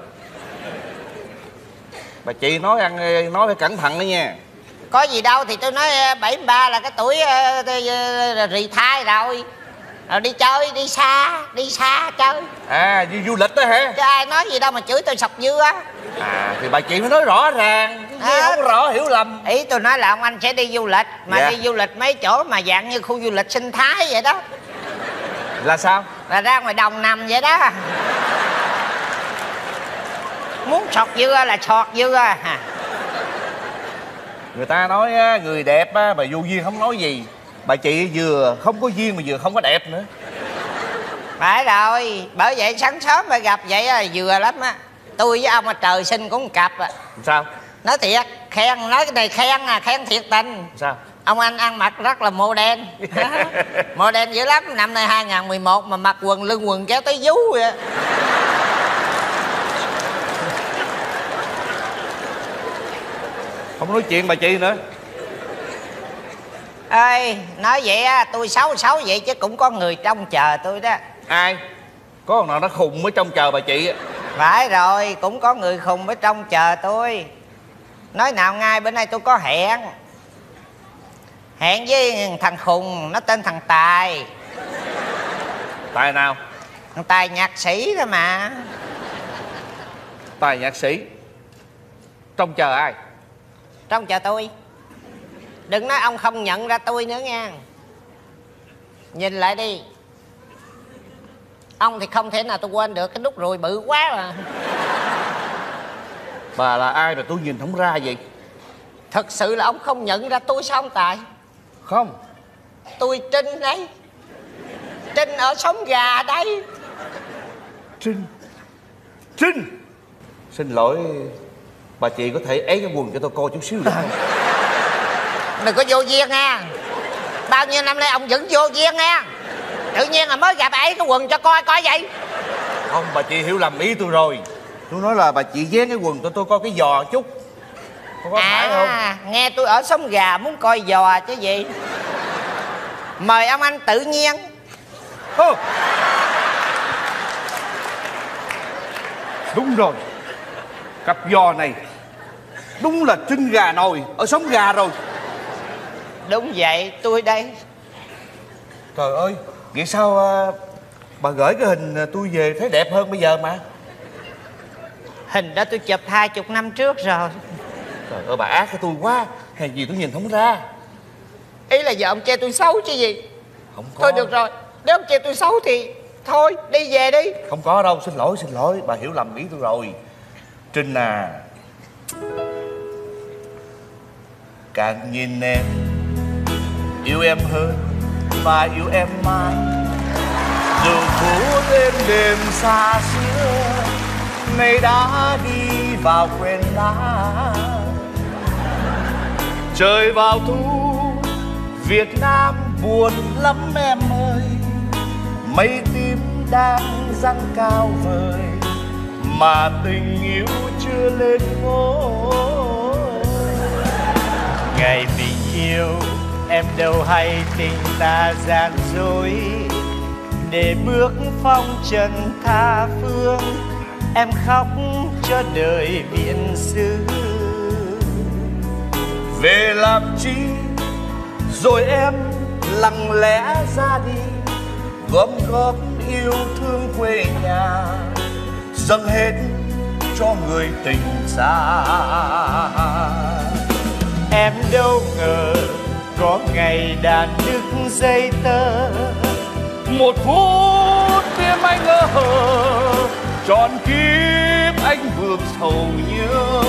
Bà chị nói phải cẩn thận đó nha. Có gì đâu, thì tôi nói 73 là cái tuổi rì thai rồi. Rồi đi chơi, đi xa chơi. À đi du lịch đó hả? Chứ ai nói gì đâu mà chửi tôi sọc dưa á. À thì bà chị mới nói rõ ràng chứ không rõ hiểu lầm. Ý tôi nói là ông anh sẽ đi du lịch. Mà dạ. đi du lịch mấy chỗ mà dạng như khu du lịch sinh thái vậy đó. Là sao? Là ra ngoài đồng nằm vậy đó. Muốn sọt dưa là sọt dưa à. Người ta nói người đẹp mà vô duyên không nói gì. Bà chị vừa không có duyên mà vừa không có đẹp nữa. Phải rồi, bởi vậy sáng sớm mà gặp vậy là vừa lắm á. Tôi với ông mà trời sinh cũng một cặp à. Sao? Nói thiệt, khen, nói cái này khen à, khen thiệt tình. Sao? Ông anh ăn mặc rất là modern. Modern dữ lắm, năm nay 2011 mà mặc quần lưng quần kéo tới vú vậy. Không nói chuyện bà chị nữa. Ê, nói vậy á, tôi xấu vậy chứ cũng có người trông chờ tôi đó. Ai? Có con nào nó khùng mới trông chờ bà chị á? Phải rồi, cũng có người khùng mới trông chờ tôi. Nói nào ngay bữa nay tôi có hẹn. Hẹn với thằng khùng, nó tên thằng Tài. Tài nào? Tài nhạc sĩ thôi mà. Tài nhạc sĩ. Trông chờ ai? Trông chờ tôi. Đừng nói ông không nhận ra tôi nữa nha. Nhìn lại đi. Ông thì không thể nào tôi quên được, cái nút ruồi bự quá mà. Bà là ai mà tôi nhìn không ra vậy? Thật sự là ông không nhận ra tôi sao ông Tài? Không. Tôi Trinh đấy. Trinh ở Sống Gà đây. Trinh. Trinh. Xin lỗi, bà chị có thể ấy cái quần cho tôi coi chút xíu được không? Đừng có vô duyên nha. Bao nhiêu năm nay ông vẫn vô duyên nha. Tự nhiên là mới gặp ấy cái quần cho coi vậy. Không, bà chị hiểu lầm ý tôi rồi. Tôi nói là bà chị vén cái quần cho tôi coi cái giò chút. Có phải không? Nghe tôi ở Sống Gà muốn coi giò chứ gì. Mời ông anh tự nhiên. Đúng rồi. Cặp giò này đúng là Trinh Gà Nồi ở Sống Gà rồi. Đúng vậy, tôi đây. Trời ơi, vậy sao bà gửi cái hình tôi về thấy đẹp hơn bây giờ mà? Hình đó tôi chụp 20 năm trước rồi. Trời ơi, bà ác với tôi quá. Hèn gì tôi nhìn không ra. Ý là giờ ông chê tôi xấu chứ gì. Không có. Thôi được rồi, nếu ông chê tôi xấu thì thôi, đi về đi. Không có đâu, xin lỗi, bà hiểu lầm ý tôi rồi. Trinh à, càng nhìn em yêu em hơn và yêu em mãi. Dù phố đêm đêm xa xưa nay đã đi vào quên lãng. Trời vào thu Việt Nam buồn lắm em ơi. Mây tím đang giăng cao vời mà tình yêu chưa lên ngôi. Ngày mình yêu em đâu hay tình ta gian dối. Để bước phong trần tha phương em khóc cho đời biển xứ. Về làm chi rồi em lặng lẽ ra đi, gom góp yêu thương quê nhà dâng hết cho người tình xa. Em đâu ngờ có ngày đàn đứt dây tơ. Một phút đêm anh ngỡ trọn kiếp anh vương sầu nhớ.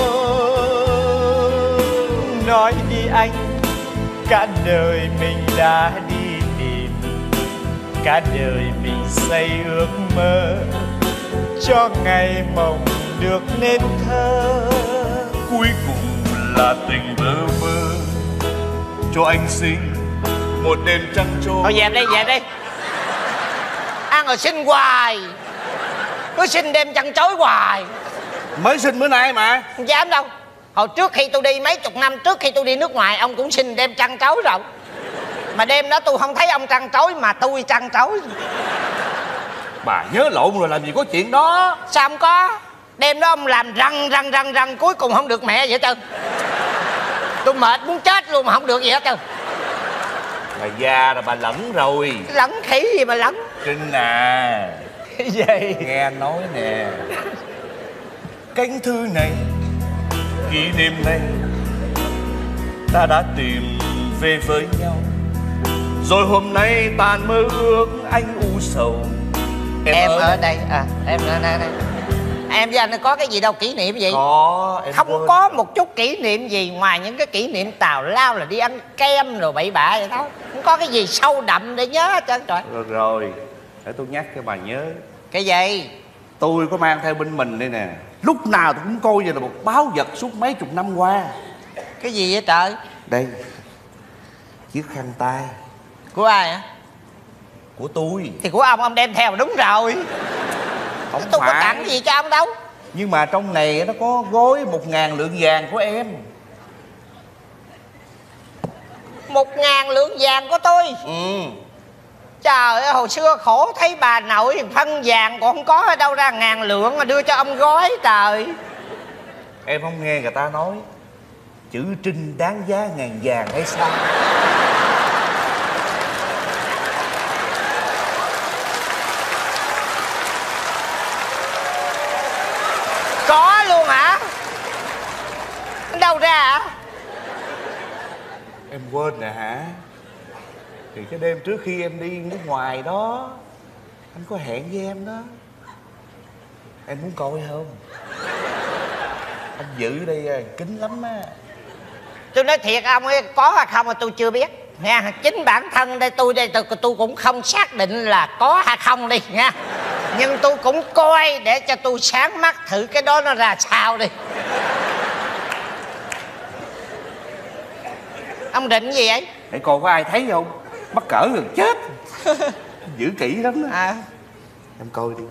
Nói đi anh, cả đời mình đã đi tìm, cả đời mình xây ước mơ cho ngày mộng được nên thơ. Cuối cùng là tình bơ vơ cho anh xin một đêm trăng trôi. Thôi về đi. Ăn rồi xin hoài, cứ xin đêm trăng trối hoài. Mới xin bữa nay mà. Không dám đâu. Hồi trước khi tôi đi mấy chục năm trước khi tôi đi nước ngoài, ông cũng xin đêm trăng trối rồi. Mà đêm đó tôi không thấy ông trăng trối mà tôi trăng trối. Bà nhớ lộn rồi, làm gì có chuyện đó. Sao không có? Đêm đó ông làm răng cuối cùng không được mẹ vậy trơn. Tôi mệt muốn chết luôn mà không được gì hết trơn. Bà già rồi, bà lẫn rồi. Lẫn khỉ gì mà lẫn. Trinh à, Vậy nghe nói nè, cánh thư này, kỷ niệm này ta đã tìm về với nhau. Rồi hôm nay tàn mơ ước anh u sầu. Em ở đây à? Em ở đây. Em với anh có cái gì đâu kỷ niệm gì? Có, em không quên. có một chút kỷ niệm gì ngoài những cái kỷ niệm tào lao là đi ăn kem rồi bậy bạ vậy thôi. Không có cái gì sâu đậm để nhớ hết trơn. Trời. Rồi, để tôi nhắc cho bà nhớ. Cái gì? Tôi có mang theo bên mình đây nè. Lúc nào tôi cũng coi vậy là một báu vật suốt mấy chục năm qua. Cái gì vậy trời? Đây, chiếc khăn tay. Của ai hả? Của tôi. Thì của ông đem theo đúng rồi. Không Tôi phải. có tặng gì cho ông đâu. Nhưng mà trong này nó có gói 1.000 lượng vàng của em. 1.000 lượng vàng của tôi? Ừ. Trời ơi, hồi xưa khổ thấy bà nội phân vàng còn không có ở đâu ra 1.000 lượng mà đưa cho ông gói trời. Em không nghe người ta nói chữ Trinh đáng giá 1.000 vàng hay sao? quên rồi hả? Thì cái đêm trước khi em đi nước ngoài đó, anh có hẹn với em đó. Em muốn coi không? Anh giữ đây kín lắm á. Tôi nói thiệt ông ấy, có hay không mà tôi chưa biết nha. Chính bản thân đây tôi cũng không xác định là có hay không đi nha. Nhưng tôi cũng coi để cho tôi sáng mắt thử cái đó nó ra sao đi. Ông định gì vậy? Để coi có ai thấy không? Mắc cỡ gần chết. Giữ kỹ lắm đó. Em coi đi.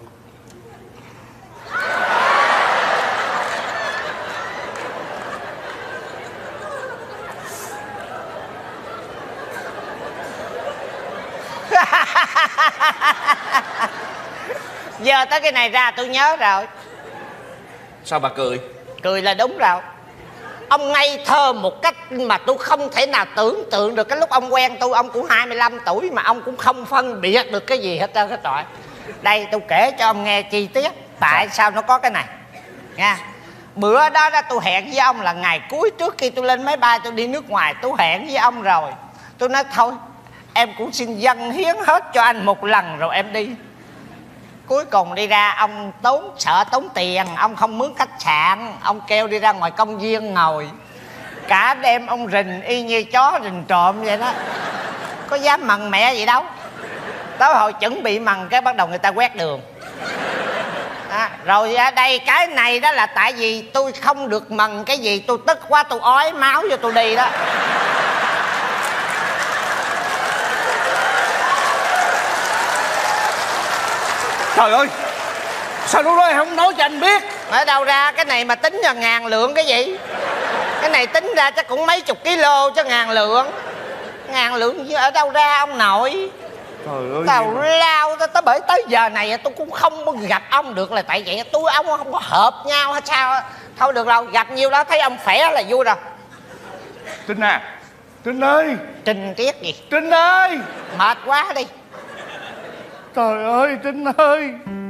Giờ tới cái này ra tôi nhớ rồi. Sao bà cười? Cười là đúng rồi. Ông ngây thơ một cách mà tôi không thể nào tưởng tượng được. Cái lúc ông quen tôi, ông cũng 25 tuổi mà ông cũng không phân biệt được cái gì hết trơn hết trọi. Đây tôi kể cho ông nghe chi tiết tại sao nó có cái này nha. Bữa đó tôi hẹn với ông là ngày cuối trước khi tôi lên máy bay tôi đi nước ngoài. Tôi hẹn với ông rồi. Tôi nói thôi em cũng xin dâng hiến hết cho anh một lần rồi em đi. Cuối cùng đi ra ông sợ tốn tiền, ông không mướn khách sạn, ông kêu đi ra ngoài công viên ngồi. Cả đêm ông rình y như chó rình trộm vậy đó. Có dám mần mẹ gì đâu. Tới hồi chuẩn bị mần cái bắt đầu người ta quét đường. Rồi ở đây cái này đó là tại vì tôi không được mần cái gì, tôi tức quá tôi ói máu vô tôi đi đó. Trời ơi, sao lúc đó em không nói cho anh biết? Ở đâu ra cái này mà tính là ngàn lượng cái gì? Cái này tính ra chắc cũng mấy chục kilo chứ ngàn lượng. Ngàn lượng ở đâu ra ông nội? Trời ơi, tào lao tới bởi tới giờ này tôi cũng không gặp ông được là tại vậy. Tôi ông không có hợp nhau hay sao? Thôi được rồi, gặp nhiêu đó thấy ông khỏe là vui rồi. Trinh à, Trinh ơi. Trinh tiết gì? Trinh ơi, mệt quá đi. Trời ơi Trinh ơi,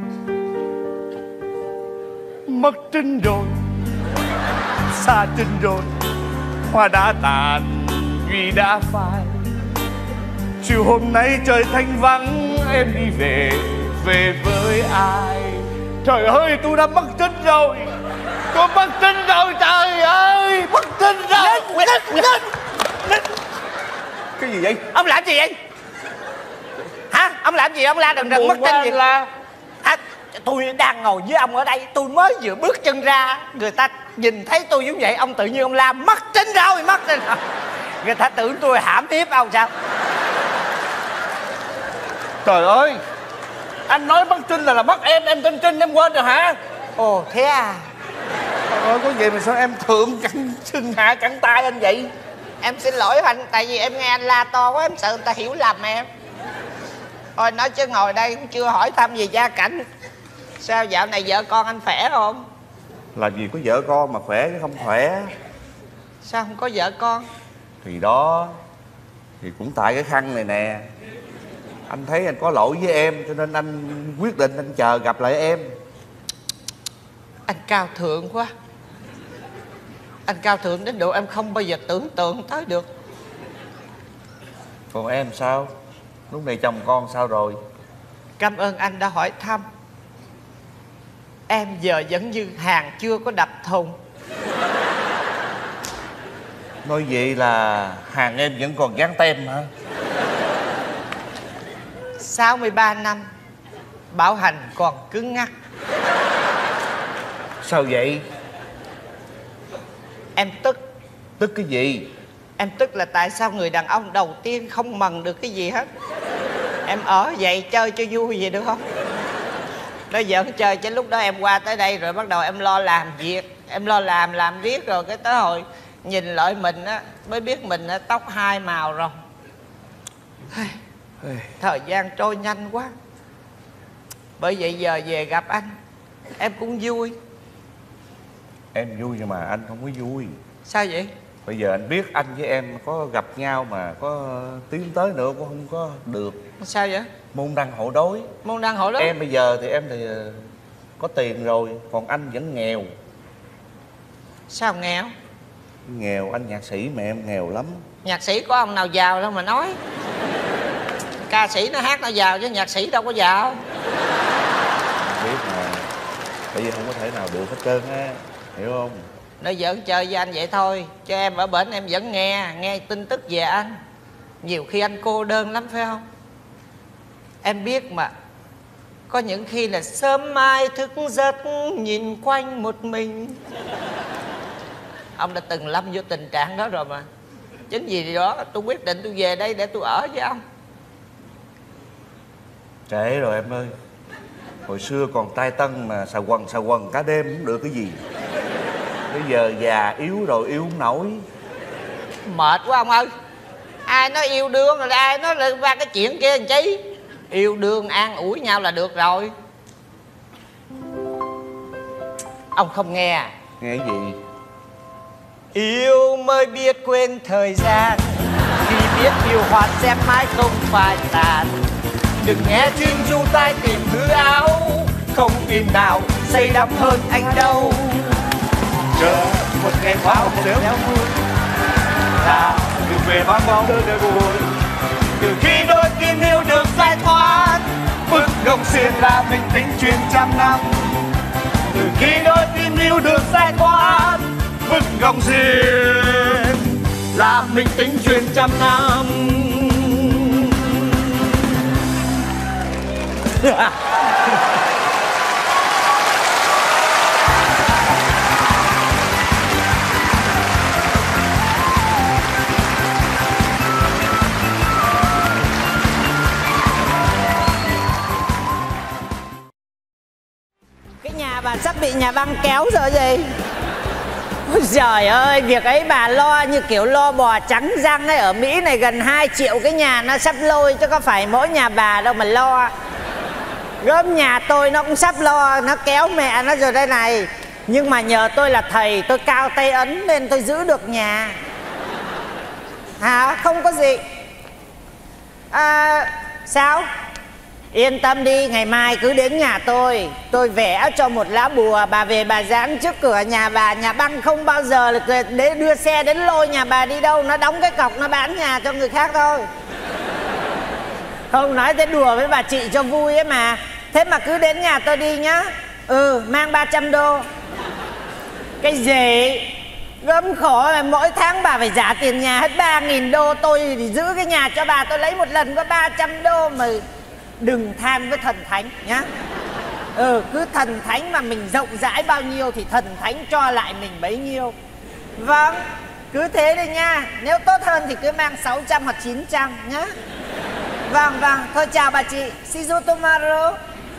mất Trinh rồi, xa Trinh rồi, hoa đã tàn, duy đã phai. Chiều hôm nay trời thanh vắng, em đi về, về với ai? Trời ơi, tôi đã mất Trinh rồi, tôi mất Trinh rồi, trời ơi, mất Trinh rồi. Lên. Cái gì vậy? Ông làm gì vậy? Hả? Ông làm gì? Ông la đừng mất Trinh gì? Tôi đang ngồi với ông ở đây, tôi mới vừa bước chân ra, người ta nhìn thấy tôi giống vậy, ông tự nhiên ông la mất Trinh rồi, mất Trinh rồi. Người ta tưởng tôi hãm hiếp ông sao? Trời ơi, anh nói mất Trinh là mất em tên Trinh em quên rồi hả? Ồ thế à? Trời ơi, có gì mà sao em thượng cẳng chân hạ cẳng tay anh vậy? Em xin lỗi anh, tại vì em nghe anh la to quá, em sợ người ta hiểu lầm em. Thôi nói chứ ngồi đây cũng chưa hỏi thăm gì gia cảnh. Sao dạo này vợ con anh khỏe không? Làm gì có vợ con mà khỏe chứ không khỏe. Sao không có vợ con? Thì đó, thì cũng tại cái khăn này nè. Anh thấy anh có lỗi với em cho nên anh quyết định anh chờ gặp lại em. Anh cao thượng quá. Anh cao thượng đến độ em không bao giờ tưởng tượng tới được. Còn em sao? Lúc này chồng con sao rồi? Cảm ơn anh đã hỏi thăm. Em giờ vẫn như hàng chưa có đập thùng. Nói vậy là hàng em vẫn còn dán tem hả? 63 năm bảo hành còn cứng ngắc. Sao vậy? Em tức. Tức cái gì? Em tức là tại sao người đàn ông đầu tiên không mần được cái gì hết. Em ở vậy chơi cho vui vậy được không? Nói giỡn chơi chứ lúc đó em qua tới đây rồi bắt đầu em lo làm việc. Em lo làm riết rồi cái tới hồi nhìn lại mình á mới biết mình á, tóc hai màu rồi. Thời gian trôi nhanh quá. Bởi vậy giờ về gặp anh em cũng vui. Em vui nhưng mà anh không có vui. Sao vậy? Bây giờ anh biết anh với em có gặp nhau mà có tiến tới nữa cũng không có được. Sao vậy? Môn đăng hộ đối. Môn đăng hộ đối? Em bây giờ thì em thì có tiền rồi, còn anh vẫn nghèo. Sao nghèo? Nghèo, anh nhạc sĩ mẹ em nghèo lắm. Nhạc sĩ có ông nào giàu đâu mà nói. Ca sĩ nó hát nó giàu chứ nhạc sĩ đâu có giàu. Biết mà, tại vì không có thể nào được hết trơn á, hiểu không? Nó giỡn chơi với anh vậy thôi, cho em ở bển em vẫn nghe tin tức về anh. Nhiều khi anh cô đơn lắm phải không? Em biết mà, có những khi là sớm mai thức giấc nhìn quanh một mình. Ông đã từng lâm vô tình trạng đó rồi mà. Chính vì đó tôi quyết định tôi về đây để tôi ở với ông. Trễ rồi em ơi. Hồi xưa còn tay tân mà xà quần cả đêm cũng được cái gì. Bây giờ già yếu rồi yêu không nổi. Mệt quá ông ơi. Ai nói yêu đương rồi ai nói là qua cái chuyện kia làm chi. Yêu đương an ủi nhau là được rồi. Ông không nghe à? Nghe cái gì? Yêu mới biết quên thời gian, khi biết yêu hoạt xem mãi không phai tàn. Đừng nghe chim ru tai tìm hư áo, không tìm nào say đắm hơn anh đâu. Chờ một ngày pháo đéo vui, ta đừng về vang bóng đời buồn. Từ khi đôi tim yêu được giải thoát, bức gông xiềng là mình tính chuyện trăm năm. Từ khi đôi tim yêu được giải thoát, bức gông xiềng là mình tính chuyện trăm năm. Cái nhà bà sắp bị nhà băng kéo rồi gì. Ôi giời ơi, việc ấy bà lo như kiểu lo bò trắng răng ấy. Ở Mỹ này gần 2 triệu cái nhà nó sắp lôi, chứ có phải mỗi nhà bà đâu mà lo. Gớm nhà tôi nó cũng sắp lo, nó kéo mẹ nó rồi đây này. Nhưng mà nhờ tôi là thầy, tôi cao tay ấn nên tôi giữ được nhà. Hả? Không có gì. Sao? Yên tâm đi, ngày mai cứ đến nhà tôi vẽ cho một lá bùa, bà về bà dán trước cửa nhà bà. Nhà băng không bao giờ là để đưa xe đến lôi nhà bà đi đâu. Nó đóng cái cọc nó bán nhà cho người khác thôi. Không, nói thế đùa với bà chị cho vui ấy mà. Thế mà cứ đến nhà tôi đi nhá. Mang 300 đô. Cái gì? Gớm khổ là mỗi tháng bà phải trả tiền nhà hết 3.000 đô. Tôi thì giữ cái nhà cho bà, tôi lấy một lần có 300 đô mà. Đừng than với thần thánh nhá. Cứ thần thánh mà mình rộng rãi bao nhiêu thì thần thánh cho lại mình bấy nhiêu. Vâng, cứ thế đi nha. Nếu tốt hơn thì cứ mang 600 hoặc 900 nhá. Vâng, thôi chào bà chị. See you tomorrow.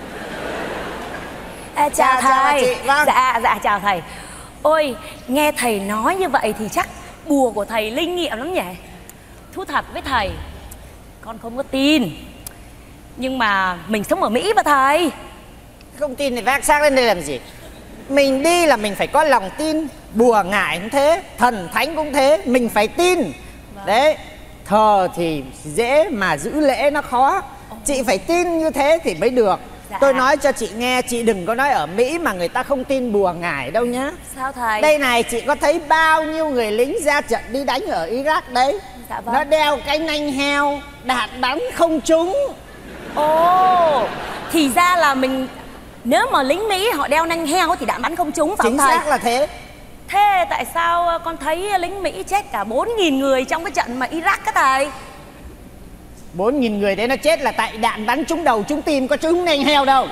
Chào thầy. Chị. Vâng. Dạ chào thầy. Ôi, nghe thầy nói như vậy thì chắc bùa của thầy linh nghiệm lắm nhỉ. Thú thật với thầy, con không có tin. Nhưng mà mình sống ở Mỹ mà thầy. Không tin thì vác xác lên đây làm gì. Mình đi là mình phải có lòng tin. Bùa ngải cũng thế, thần thánh cũng thế, mình phải tin. Vâng. Đấy, thờ thì dễ mà giữ lễ nó khó. Chị phải tin như thế thì mới được. Dạ. Tôi nói cho chị nghe, chị đừng có nói ở Mỹ mà người ta không tin bùa ngải đâu nhá. Sao thầy? Đây này, chị có thấy bao nhiêu người lính ra trận đi đánh ở Iraq đấy. Dạ vâng. Nó đeo cái nanh heo, đạn bắn không trúng. Ồ, thì ra là mình, nếu mà lính Mỹ họ đeo nanh heo thì đạn bắn không trúng phải không thầy? Chính xác là thế. Thế tại sao con thấy lính Mỹ chết cả 4.000 người trong cái trận mà Iraq á thầy? 4.000 người đấy nó chết là tại đạn bắn trúng đầu trúng tim, có trúng nanh heo đâu.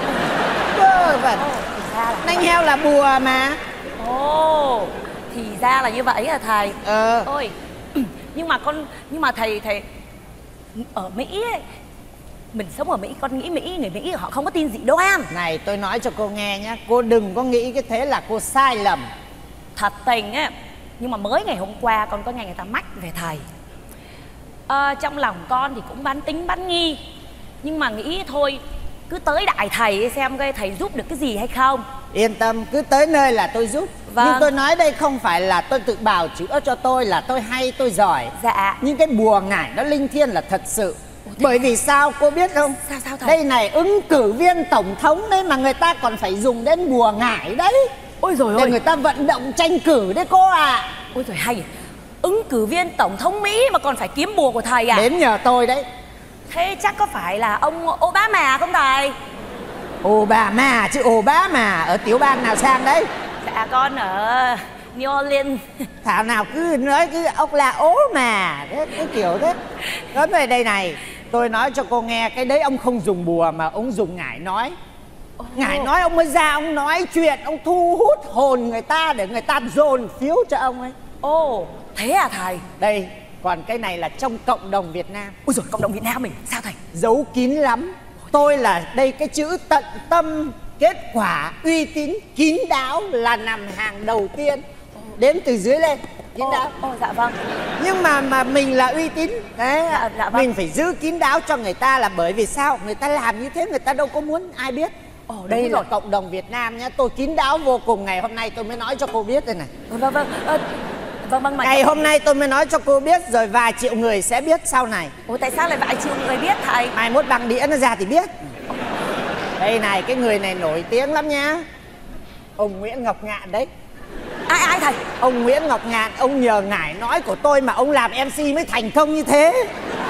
Nanh heo là bùa mà. Ồ, thì ra là như vậy à thầy. Ôi, nhưng mà thầy ở Mỹ ấy, mình sống ở Mỹ, con nghĩ người Mỹ họ không có tin dị đoan. Này, tôi nói cho cô nghe nhá, cô đừng có nghĩ cái thế là cô sai lầm. Thật tình á, nhưng mà mới ngày hôm qua con có nghe người ta mách về thầy. Trong lòng con thì cũng bán tính bán nghi, nhưng mà nghĩ thôi cứ tới đại thầy xem coi thầy giúp được cái gì hay không. Yên tâm, cứ tới nơi là tôi giúp. Vâng. Nhưng tôi nói đây không phải là tôi tự bào chữa cho tôi là tôi hay tôi giỏi. Dạ. Nhưng cái bùa ngải nó linh thiêng là thật sự. Bởi vì sao cô biết không? Sao thầy? Đây này, ứng cử viên tổng thống đấy mà người ta còn phải dùng đến bùa ngải đấy. Ôi dồi ôi. Để người ta vận động tranh cử đấy cô ạ. Ôi trời hay. Ứng cử viên tổng thống Mỹ mà còn phải kiếm bùa của thầy à? Đến nhờ tôi đấy. Thế chắc có phải là ông Obama không thầy? Obama chứ Obama ở tiểu bang nào sang đấy? Dạ con ở New Orleans. Thảo nào cứ nói cứ ông là ố mà đấy, cái kiểu thế. Nói về đây này, tôi nói cho cô nghe, cái đấy ông không dùng bùa mà ông dùng ngải nói. Ngải nói ông mới ra ông nói chuyện, ông thu hút hồn người ta để người ta dồn phiếu cho ông ấy. Ồ, thế à thầy? Đây, còn cái này là trong cộng đồng Việt Nam. Ôi giời, cộng đồng Việt Nam mình, sao thầy? Giấu kín lắm. Tôi là đây cái chữ tận tâm, kết quả, uy tín, kín đáo là nằm hàng đầu tiên. Đếm từ dưới lên, kín đáo. Dạ vâng. Nhưng mà mình là uy tín. Đấy, dạ vâng. mình phải giữ kín đáo cho người ta là bởi vì sao? Người ta làm như thế người ta đâu có muốn ai biết. Đây là cộng đồng Việt Nam nhá. Tôi kín đáo vô cùng, ngày hôm nay tôi mới nói cho cô biết đây này. Vâng. Ngày hôm nay tôi mới nói cho cô biết, rồi vài triệu người sẽ biết sau này. Ủa tại sao lại vài triệu người biết thầy? Mai mốt băng đĩa nó ra thì biết. Đây này, cái người này nổi tiếng lắm nhá. Ông Nguyễn Ngọc Ngạn đấy. Ai thầy? Ông Nguyễn Ngọc Ngạn, ông nhờ ngải nói của tôi mà ông làm MC mới thành công như thế.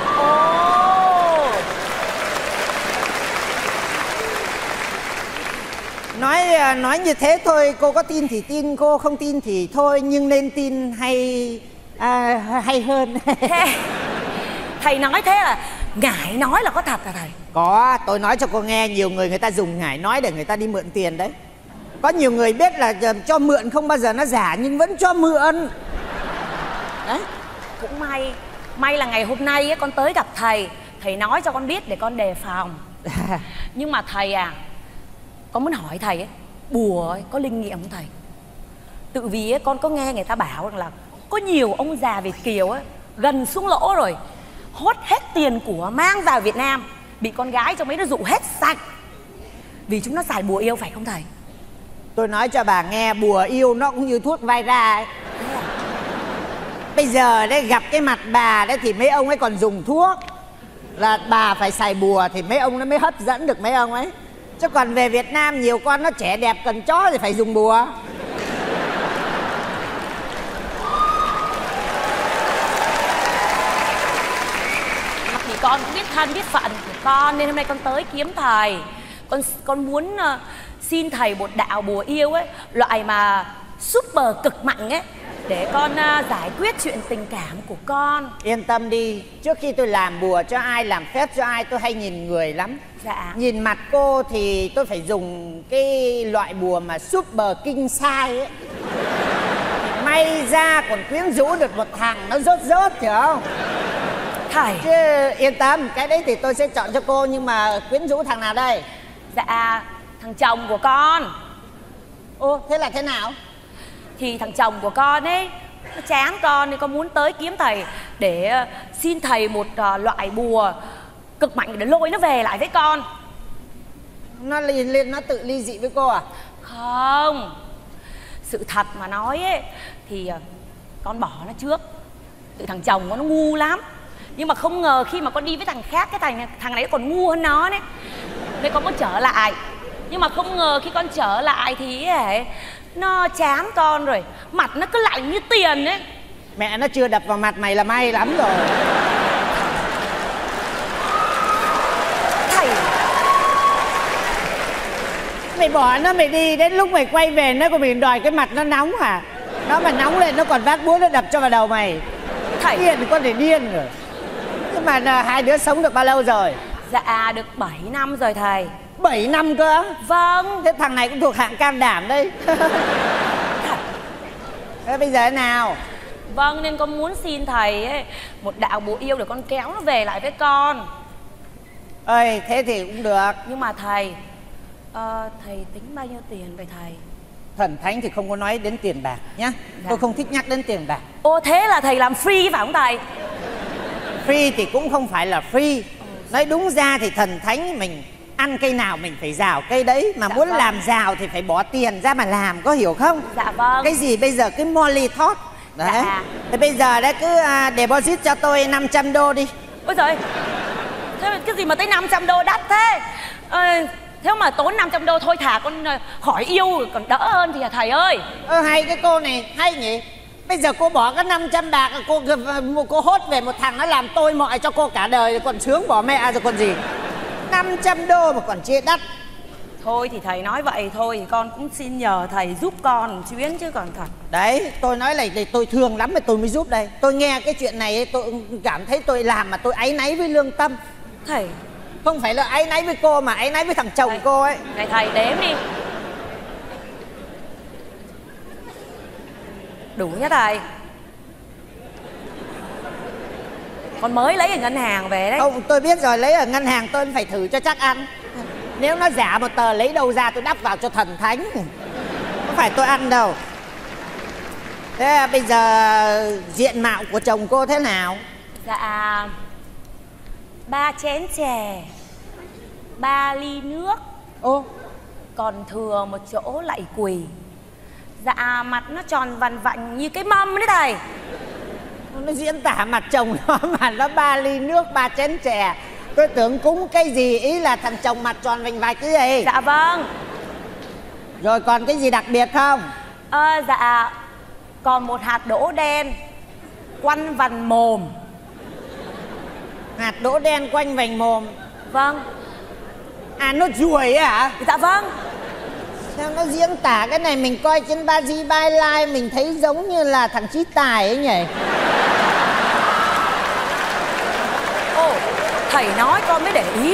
Nói như thế thôi, cô có tin thì tin, cô không tin thì thôi, nhưng nên tin hay hơn. Thầy nói thế là ngải nói là có thật hả thầy? Có, tôi nói cho cô nghe, nhiều người ta dùng ngải nói để người ta đi mượn tiền đấy. Có nhiều người biết là cho mượn không bao giờ nó giả nhưng vẫn cho mượn. Đấy. Cũng may là ngày hôm nay con tới gặp thầy. Thầy nói cho con biết để con đề phòng. Nhưng mà thầy à, con muốn hỏi thầy ấy, bùa ấy, có linh nghiệm không thầy? Tự vì ấy, con có nghe người ta bảo rằng là có nhiều ông già Việt kiều ấy gần xuống lỗ rồi, hốt hết tiền của mang vào Việt Nam, bị con gái trong ấy nó dụ hết sạch vì chúng nó xài bùa yêu, phải không thầy? Tôi nói cho bà nghe, bùa yêu nó cũng như thuốc Viagra ấy. Bây giờ đấy gặp cái mặt bà đấy thì mấy ông ấy còn dùng thuốc, là bà phải xài bùa thì mấy ông nó mới hấp dẫn được mấy ông ấy. Chứ còn về Việt Nam nhiều con nó trẻ đẹp cần chó thì phải dùng bùa. Thì con cũng biết thân biết phận của con nên hôm nay con tới kiếm thầy. Con muốn xin thầy một đạo bùa yêu ấy, loại mà super cực mạnh ấy, để con giải quyết chuyện tình cảm của con. Yên tâm đi, trước khi tôi làm bùa cho ai, làm phép cho ai, tôi hay nhìn người lắm. Dạ. Nhìn mặt cô thì tôi phải dùng cái loại bùa mà super king size ấy. May ra còn quyến rũ được một thằng nó rốt hiểu không? Thầy. Chứ yên tâm, cái đấy thì tôi sẽ chọn cho cô, nhưng mà quyến rũ thằng nào đây? Dạ, thằng chồng của con. Ô, thế là thế nào? Thì thằng chồng của con ấy nó chán con nên con muốn tới kiếm thầy để xin thầy một loại bùa cực mạnh để lôi nó về lại với con. Nó lên nó tự ly dị với cô à? Không, sự thật mà nói ấy thì con bỏ nó trước. Tự thằng chồng nó ngu lắm, nhưng mà không ngờ khi mà con đi với thằng khác, cái thằng này còn ngu hơn nó đấy, nên con có trở lại. Nhưng mà không ngờ khi con trở lại thì ấy, nó chán con rồi, mặt nó cứ lạnh như tiền ấy. Mẹ nó chưa đập vào mặt mày là may lắm rồi. Thầy, mày bỏ nó mày đi, đến lúc mày quay về nó còn bị đòi cái mặt nó nóng hả? Nó mà nóng lên nó còn vác búa nó đập cho vào đầu mày. Thầy điên, con để điên rồi. Nhưng mà hai đứa sống được bao lâu rồi? Dạ được 7 năm rồi thầy. 7 năm cơ? Vâng. Thế thằng này cũng thuộc hạng can đảm đây. Thế bây giờ thế nào? Vâng, nên con muốn xin thầy ấy một đạo bùa yêu để con kéo nó về lại với con. Ơi, thế thì cũng được. Nhưng mà thầy thầy tính bao nhiêu tiền vậy thầy? Thần thánh thì không có nói đến tiền bạc nhá. Dạ. Tôi không thích nhắc đến tiền bạc. Ô, thế là thầy làm free phải không thầy? Free thì cũng không phải là free. Nói đúng ra thì thần thánh mình ăn cây nào mình phải rào cây đấy. Mà muốn làm rào thì phải bỏ tiền ra mà làm, có hiểu không? Dạ vâng. Cái gì bây giờ cái Molly Thought đấy. Dạ. Thế bây giờ đấy cứ deposit cho tôi 500 đô đi. Ôi giời, thế cái gì mà tới 500 đô đắt thế? Thế mà tốn 500 đô thôi thả con khỏi yêu còn đỡ hơn thì thầy ơi. Hay cái cô này, hay nhỉ? Bây giờ cô bỏ cái 500 bạc, cô hốt về một thằng nó làm tôi mọi cho cô cả đời, còn sướng bỏ mẹ rồi còn gì. 500 đô mà còn chia đắt. Thôi thì thầy nói vậy thôi thì con cũng xin nhờ thầy giúp con chuyến chứ còn thật. Đấy, tôi nói là tôi thương lắm mà tôi mới giúp đây. Tôi nghe cái chuyện này tôi cảm thấy tôi làm mà tôi áy náy với lương tâm. Thầy không phải là áy náy với cô mà áy náy với thằng chồng cô ấy. Thầy đếm đi. Đủ nhá thầy. Con mới lấy ở ngân hàng về đấy. Không, tôi biết rồi, lấy ở ngân hàng tôi phải thử cho chắc ăn. Nếu nó giả một tờ lấy đâu ra tôi đắp vào cho thần thánh. Không phải tôi ăn đâu. Thế bây giờ diện mạo của chồng cô thế nào? Dạ 3 chén chè, 3 ly nước. Ô, còn thừa một chỗ lại quỳ. Dạ mặt nó tròn vằn vặn như cái mâm đấy thầy. Nó diễn tả mặt chồng nó mà nó 3 ly nước 3 chén chè. Tôi tưởng cúng cái gì, ý là thằng chồng mặt tròn vành vạch cái gì. Dạ vâng. Rồi còn cái gì đặc biệt không? Dạ còn một hạt đỗ đen quanh vành mồm. Hạt đỗ đen quanh vành mồm? Vâng. À nó ruồi ấy hả? Dạ vâng. Sao nó diễn tả cái này mình coi trên Ba Di Bai Lai mình thấy giống như là thằng Chí Tài ấy nhỉ? Ồ, thầy nói con mới để ý.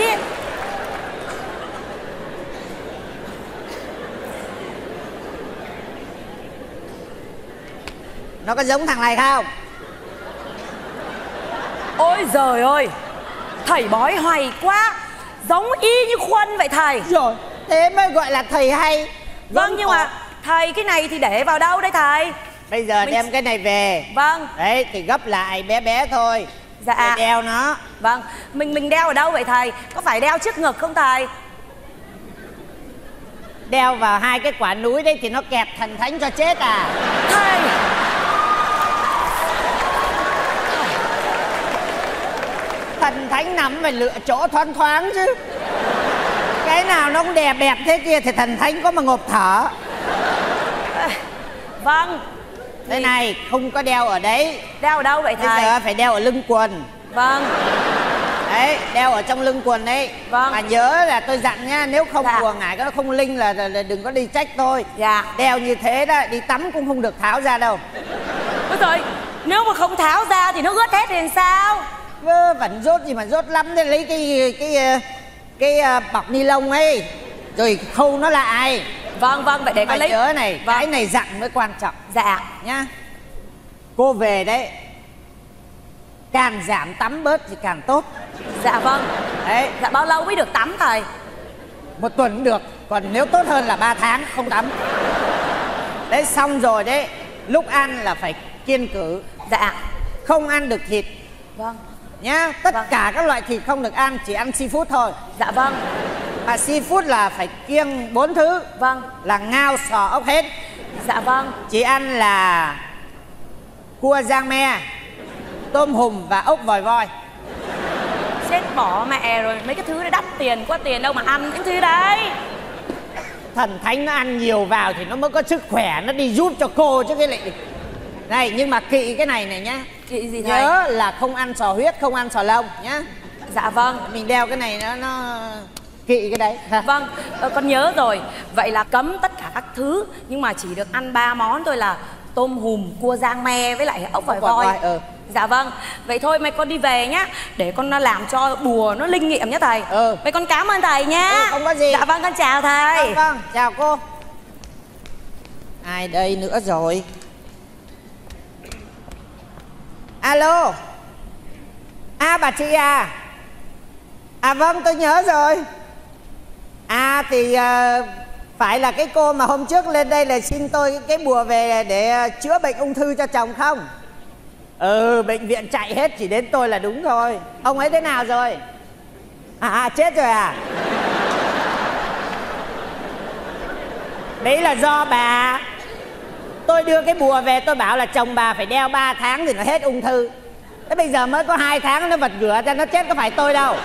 Nó có giống thằng này không? Ôi giời ơi, thầy bói hay quá, giống y như Khuân vậy thầy. Rồi, thế mới gọi là thầy hay. Vâng, nhưng mà thầy cái này thì để vào đâu đấy thầy? Bây giờ đem cái này về. Vâng. Đấy, thì gấp lại bé bé thôi. Dạ. Để đeo nó. Vâng, mình đeo ở đâu vậy thầy? Có phải đeo trước ngực không thầy? Đeo vào 2 cái quả núi đấy thì nó kẹp thần thánh cho chết à? Thầy thần thánh nằm phải lựa chỗ thoáng thoáng chứ. Cái nào nó cũng đè bẹp thế kia thì thần thánh có mà ngộp thở. Vâng. Đây này, không có đeo ở đấy. Đeo ở đâu vậy thầy? Bây giờ phải đeo ở lưng quần. Vâng. Đấy, đeo ở trong lưng quần đấy. Vâng. Mà nhớ là tôi dặn nhá, nếu không dạ. bùa ngải nó không linh là đừng có đi trách tôi. Dạ. Đeo như thế đó, đi tắm cũng không được tháo ra đâu. Ôi trời, nếu mà không tháo ra thì nó ướt hết thì sao? Vẫn rốt gì mà rốt lắm đấy, lấy cái bọc ni lông ấy rồi khâu nó lại. Vâng, vâng, vậy để con lấy. Nhớ này, vâng. cái này dặn mới quan trọng. Dạ. Nhá. Cô về đấy, càng giảm tắm bớt thì càng tốt. Dạ vâng. Đấy. Dạ bao lâu mới được tắm thầy? 1 tuần cũng được, còn nếu tốt hơn là 3 tháng không tắm. Đấy, xong rồi đấy, lúc ăn là phải kiêng cữ. Dạ. Không ăn được thịt. Vâng. Nhá, tất vâng. cả các loại thịt không được ăn, chỉ ăn seafood thôi. Dạ vâng. Mà seafood là phải kiêng 4 thứ. Vâng. Là ngao, sò, ốc hết. Dạ vâng. Chỉ ăn là cua giang me, tôm hùm và ốc vòi voi. Chết bỏ mẹ rồi, mấy cái thứ đấy đắt tiền quá, tiền đâu mà ăn những thứ đấy. Thần thánh nó ăn nhiều vào thì nó mới có sức khỏe, nó đi giúp cho cô chứ cái lại. Này, nhưng mà kỵ cái này này nhá. Kỵ gì thầy? Nhớ là không ăn sò huyết, không ăn sò lông nhá. Dạ vâng. Mình đeo cái này nó kỵ cái đấy. Vâng, con nhớ rồi. Vậy là cấm tất cả các thứ, nhưng mà chỉ được ăn 3 món thôi là tôm hùm, cua giang me với lại ốc vòi voi. Dạ vâng. Vậy thôi mấy con đi về nhá, để con làm cho bùa nó linh nghiệm nhá thầy. Mấy con cảm ơn thầy nhá. Không có gì. Dạ vâng, con chào thầy. Vâng, chào cô. Ai đây nữa rồi? Alo. À bà chị à. À vâng, tôi nhớ rồi. À thì phải là cái cô mà hôm trước lên đây là xin tôi cái bùa về để chữa bệnh ung thư cho chồng không? Bệnh viện chạy hết, chỉ đến tôi là đúng rồi. Ông ấy thế nào rồi? Chết rồi à? Đấy là do bà. Tôi đưa cái bùa về tôi bảo là chồng bà phải đeo 3 tháng thì nó hết ung thư. Thế bây giờ mới có 2 tháng nó vật rửa ra nó chết, có phải tôi đâu.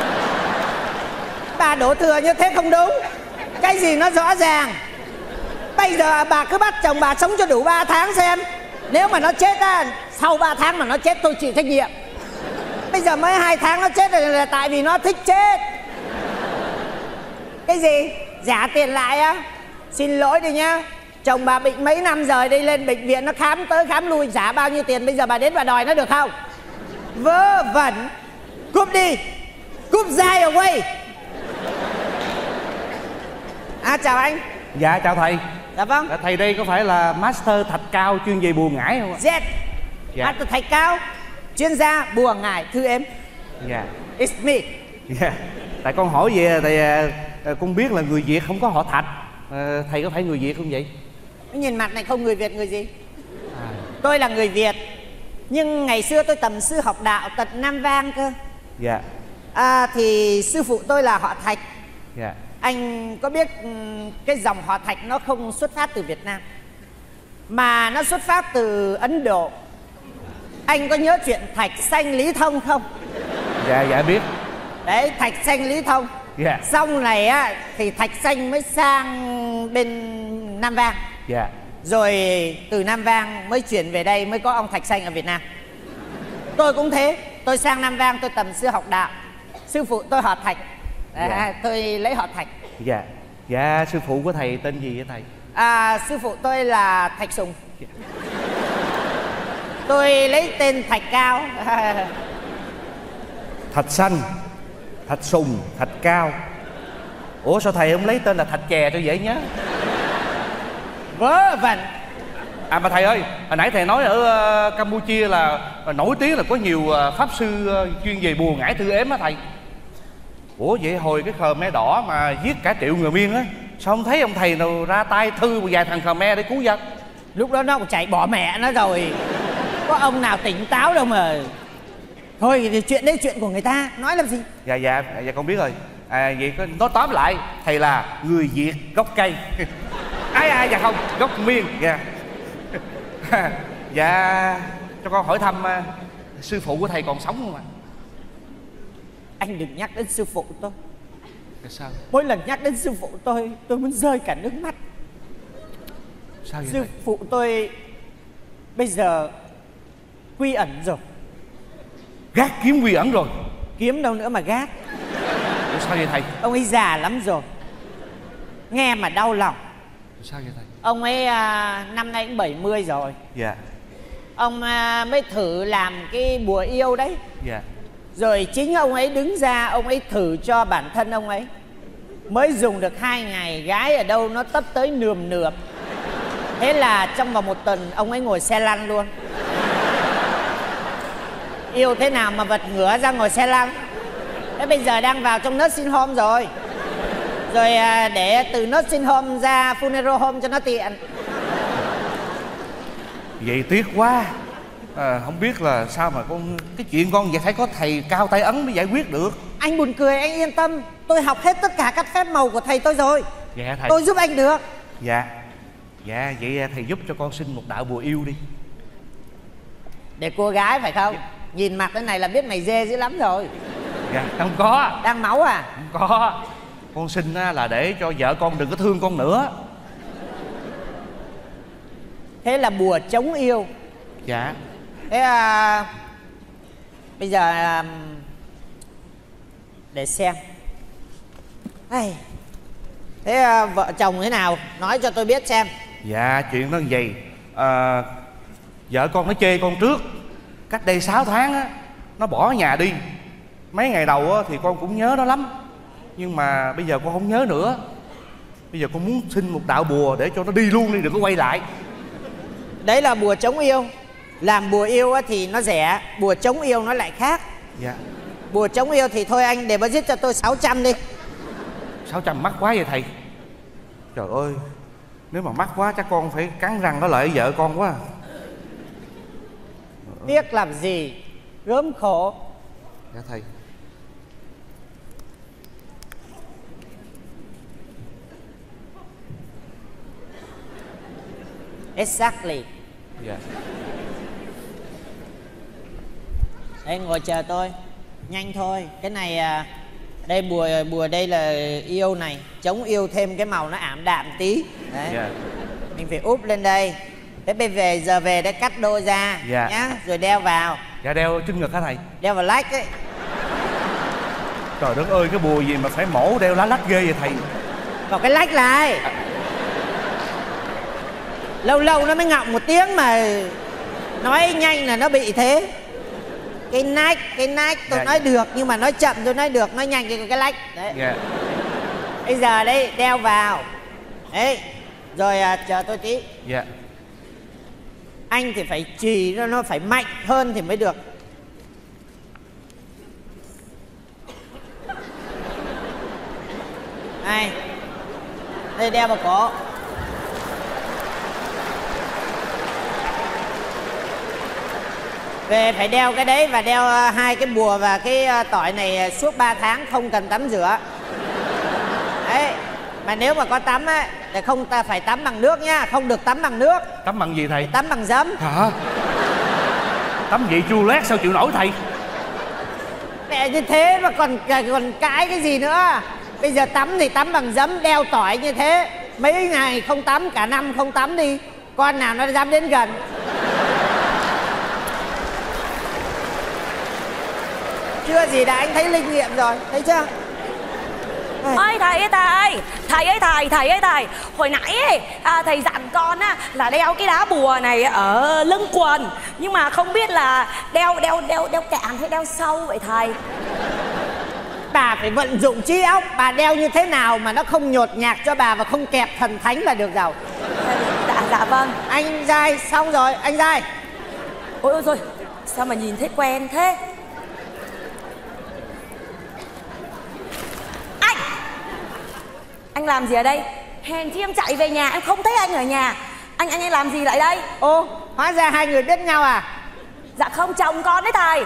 Bà đổ thừa như thế không đúng. Cái gì nó rõ ràng. Bây giờ bà cứ bắt chồng bà sống cho đủ 3 tháng xem. Nếu mà nó chết á, sau 3 tháng mà nó chết tôi chịu trách nhiệm. Bây giờ mới 2 tháng nó chết là tại vì nó thích chết. Cái gì? Trả tiền lại á? Xin lỗi đi nhá. Chồng bà bệnh mấy năm rồi, đi lên bệnh viện nó khám tới khám lui, trả bao nhiêu tiền, bây giờ bà đến bà đòi nó được không? Vớ vẩn. Cúp đi. Cúp dai ở quay. Chào anh. Dạ chào thầy. Dạ vâng. Thầy đây có phải là master thạch cao chuyên về bùa ngải không ạ? Yes. Dạ. Master thạch cao, chuyên gia bùa ngải, thưa em. Dạ. It's me. Dạ. Tại con hỏi về tại con biết là người Việt không có họ Thạch. Thầy có phải người Việt không vậy? Nhìn mặt này không người Việt người gì? Tôi là người Việt, nhưng ngày xưa tôi tầm sư học đạo tận Nam Vang cơ. Dạ. Thì sư phụ tôi là họ Thạch. Dạ. Anh có biết cái dòng họ Thạch nó không xuất phát từ Việt Nam, mà nó xuất phát từ Ấn Độ. Anh có nhớ chuyện Thạch Sanh Lý Thông không? Dạ, dạ biết. Đấy, Thạch Sanh Lý Thông. Dạ. Xong này á, thì Thạch Sanh mới sang bên Nam Vang. Dạ. Rồi từ Nam Vang mới chuyển về đây, mới có ông Thạch Sanh ở Việt Nam. Tôi cũng thế, tôi sang Nam Vang tôi tầm sư học đạo. Sư phụ tôi họ Thạch. Dạ. Tôi lấy họ Thạch. Dạ. Dạ, sư phụ của thầy tên gì vậy thầy? Sư phụ tôi là Thạch Sùng. Dạ. Tôi lấy tên Thạch Cao. Thạch Xanh, Thạch Sùng, Thạch Cao. Ủa sao thầy không lấy tên là Thạch Chè cho dễ nhớ? Vớ vẩn. Mà thầy ơi, hồi nãy thầy nói ở Campuchia là nổi tiếng là có nhiều pháp sư chuyên về bùa ngải thư ếm á thầy. Ủa vậy hồi cái Khmer Đỏ mà giết cả triệu người Miên á, sao không thấy ông thầy nào ra tay thư một vài thằng Khmer để cứu dân? Lúc đó nó cũng chạy bỏ mẹ nó rồi, có ông nào tỉnh táo đâu mà. Thôi thì chuyện đấy chuyện của người ta, nói làm gì. Dạ con biết rồi. Vậy nói tóm lại thầy là người Việt gốc cây. Dạ không, gốc Miên. Dạ. Dạ, cho con hỏi thăm sư phụ của thầy còn sống không ạ? Anh đừng nhắc đến sư phụ tôi. Tại sao? Mỗi lần nhắc đến sư phụ tôi muốn rơi cả nước mắt. Sao vậy sư thầy? Phụ tôi bây giờ quy ẩn rồi. Gác kiếm quy ẩn rồi? Kiếm đâu nữa mà gác. Ủa sao vậy thầy? Ông ấy già lắm rồi, nghe mà đau lòng. Sao vậy thầy? Ông ấy năm nay cũng 70 rồi. Dạ. Ông mới thử làm cái bùa yêu đấy. Dạ. Rồi chính ông ấy đứng ra, ông ấy thử cho bản thân ông ấy. Mới dùng được 2 ngày, gái ở đâu nó tấp tới nườm nượp. Thế là trong vòng 1 tuần ông ấy ngồi xe lăn luôn. Yêu thế nào mà vật ngửa ra ngồi xe lăn. Thế bây giờ đang vào trong nursing home rồi. Rồi để từ nursing home ra funeral home cho nó tiện. Vậy tiếc quá. Không biết là sao mà cái chuyện con vậy phải có thầy cao tay ấn mới giải quyết được. Anh buồn cười, anh yên tâm. Tôi học hết tất cả các phép màu của thầy tôi rồi. Dạ thầy. Tôi giúp anh được. Dạ. Dạ vậy thầy giúp cho con xin một đạo bùa yêu đi. Để cô gái phải không? Dạ. Nhìn mặt thế này là biết mày dê dữ lắm rồi. Dạ không có. Đang máu à? Không có. Con xin là để cho vợ con đừng có thương con nữa. Thế là bùa chống yêu. Dạ. Thế bây giờ để xem. Thế vợ chồng thế nào? Nói cho tôi biết xem. Dạ chuyện đó như vậy. Vợ con nó chê con trước. Cách đây 6 tháng á, nó bỏ nhà đi. Mấy ngày đầu á, thì con cũng nhớ nó lắm. Nhưng mà bây giờ con không nhớ nữa. Bây giờ con muốn xin một đạo bùa để cho nó đi luôn đi, đừng có quay lại. Đấy là bùa chống yêu. Làm bùa yêu á, thì nó rẻ. Bùa chống yêu nó lại khác. Dạ. Bùa chống yêu thì thôi anh deposit cho tôi 600 đi. 600 mắc quá vậy thầy. Trời ơi, nếu mà mắc quá chắc con phải cắn răng có lợi vợ con quá. Tiếc làm gì, gớm khổ. Dạ thầy. Exactly. Dạ. Đây ngồi chờ tôi. Nhanh thôi. Cái này đây bùa đây là yêu này. Chống yêu thêm cái màu nó ảm đạm tí. Đấy. Dạ. Mình phải úp lên đây. Thế bây giờ về để cắt đôi ra nhá, rồi đeo vào. Dạ đeo trên ngực hả thầy? Đeo vào lách ấy. Trời đất ơi, cái bùa gì mà phải mổ đeo lá lách ghê vậy thầy? Vào cái lách lại. Lâu lâu nó mới ngọng một tiếng mà nói nhanh là nó bị thế. Cái nách tôi nói được, nhưng mà nói chậm tôi nói được, nói nhanh cái lách đấy. Bây giờ đây đeo vào đấy, rồi chờ tôi tí. Anh thì phải chì nó phải mạnh hơn thì mới được. Này, đây đeo vào cổ. Về phải đeo cái đấy và đeo 2 cái bùa và cái tỏi này suốt 3 tháng không cần tắm rửa. Đấy, mà nếu mà có tắm á, thì không ta phải tắm bằng nước nhá, không được tắm bằng nước. Tắm bằng gì thầy? Phải tắm bằng giấm. Hả? Tắm vậy chua lét sao chịu nổi thầy? Mẹ như thế mà còn cãi cái gì nữa. Bây giờ tắm thì tắm bằng giấm, đeo tỏi như thế. Mấy ngày không tắm, cả năm không tắm đi, con nào nó dám đến gần. Chưa gì đã anh thấy linh nghiệm rồi, thấy chưa? Ôi thầy ơi thầy, hồi nãy ấy, thầy dặn con á là đeo cái đá bùa này ở lưng quần, nhưng mà không biết là đeo cạn hay đeo sâu vậy thầy? Bà phải vận dụng trí óc, bà đeo như thế nào mà nó không nhột nhạt cho bà và không kẹp thần thánh là được rồi. Dạ vâng. Anh Giai xong rồi, anh Giai. Ôi rồi, sao mà nhìn thấy quen thế? Anh làm gì ở đây? Hèn chi em chạy về nhà em không thấy anh ở nhà. Anh làm gì lại đây? Ô, hóa ra hai người biết nhau à? Dạ không, chồng con đấy thầy.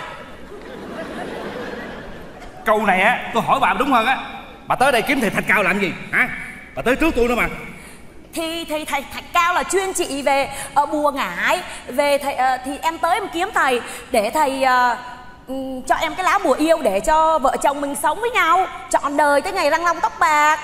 Câu này á, tôi hỏi bà đúng hơn á. Bà tới đây kiếm thầy Thạch Cao làm gì hả? Bà tới trước tôi nữa mà. Thì thầy Thạch Cao là chuyên trị về bùa ngải. Về thầy thì em tới em kiếm thầy để thầy cho em cái lá bùa yêu để cho vợ chồng mình sống với nhau trọn đời tới ngày răng long tóc bạc.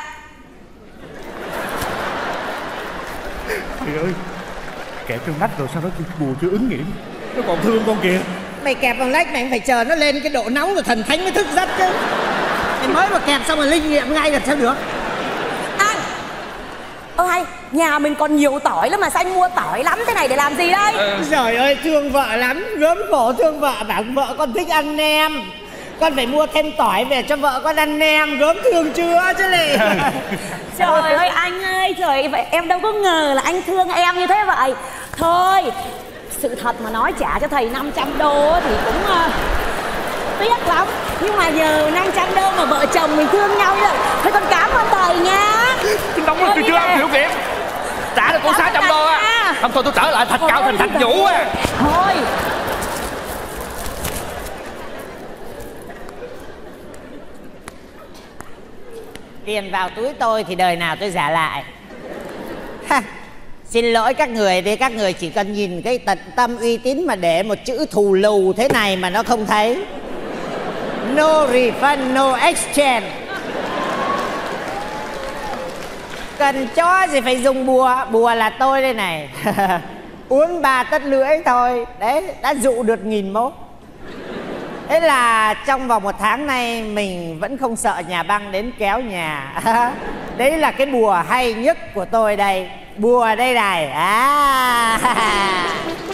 Thầy ơi, kẹp trong nách rồi sao nó bùa chưa ứng nghiệm, nó còn thương con kìa. Mày kẹp bằng lách mày phải chờ nó lên cái độ nóng rồi thần thánh mới thức giấc chứ. Mày mới mà kẹp xong rồi linh nghiệm ngay là sao được. Anh hay nhà mình còn nhiều tỏi lắm mà sao anh mua tỏi lắm thế này để làm gì đây? Trời ơi, thương vợ lắm, gớm khổ thương vợ, bảo vợ con thích ăn nem, con phải mua thêm tỏi về cho vợ con ăn nem, gớm thương chưa chứ lì. Trời ơi anh ơi, trời vậy em đâu có ngờ là anh thương em như thế vậy. Thôi, sự thật mà nói trả cho thầy 500 đô thì cũng tiếc lắm. Nhưng mà giờ 500 đô mà vợ chồng mình thương nhau vậy. Thôi con cảm ơn thầy nha. Đóng rồi chưa ăn kiểu kịp. Trả được cô 600 đô á. Không thôi tôi trở lại Thạch Cao thành Thạch Vũ á. Thôi. Tiền vào túi tôi thì đời nào tôi trả lại. Xin lỗi các người đi, các người chỉ cần nhìn cái tận tâm uy tín mà để một chữ thù lù thế này mà nó không thấy. No refund, no exchange. Cần chó gì phải dùng bùa, bùa là tôi đây này. Uống 3 tấc lưỡi thôi, đấy, đã dụ được 1000 mốt. Thế là trong vòng 1 tháng nay mình vẫn không sợ nhà băng đến kéo nhà. Đấy là cái bùa hay nhất của tôi đây. Bùa đây này.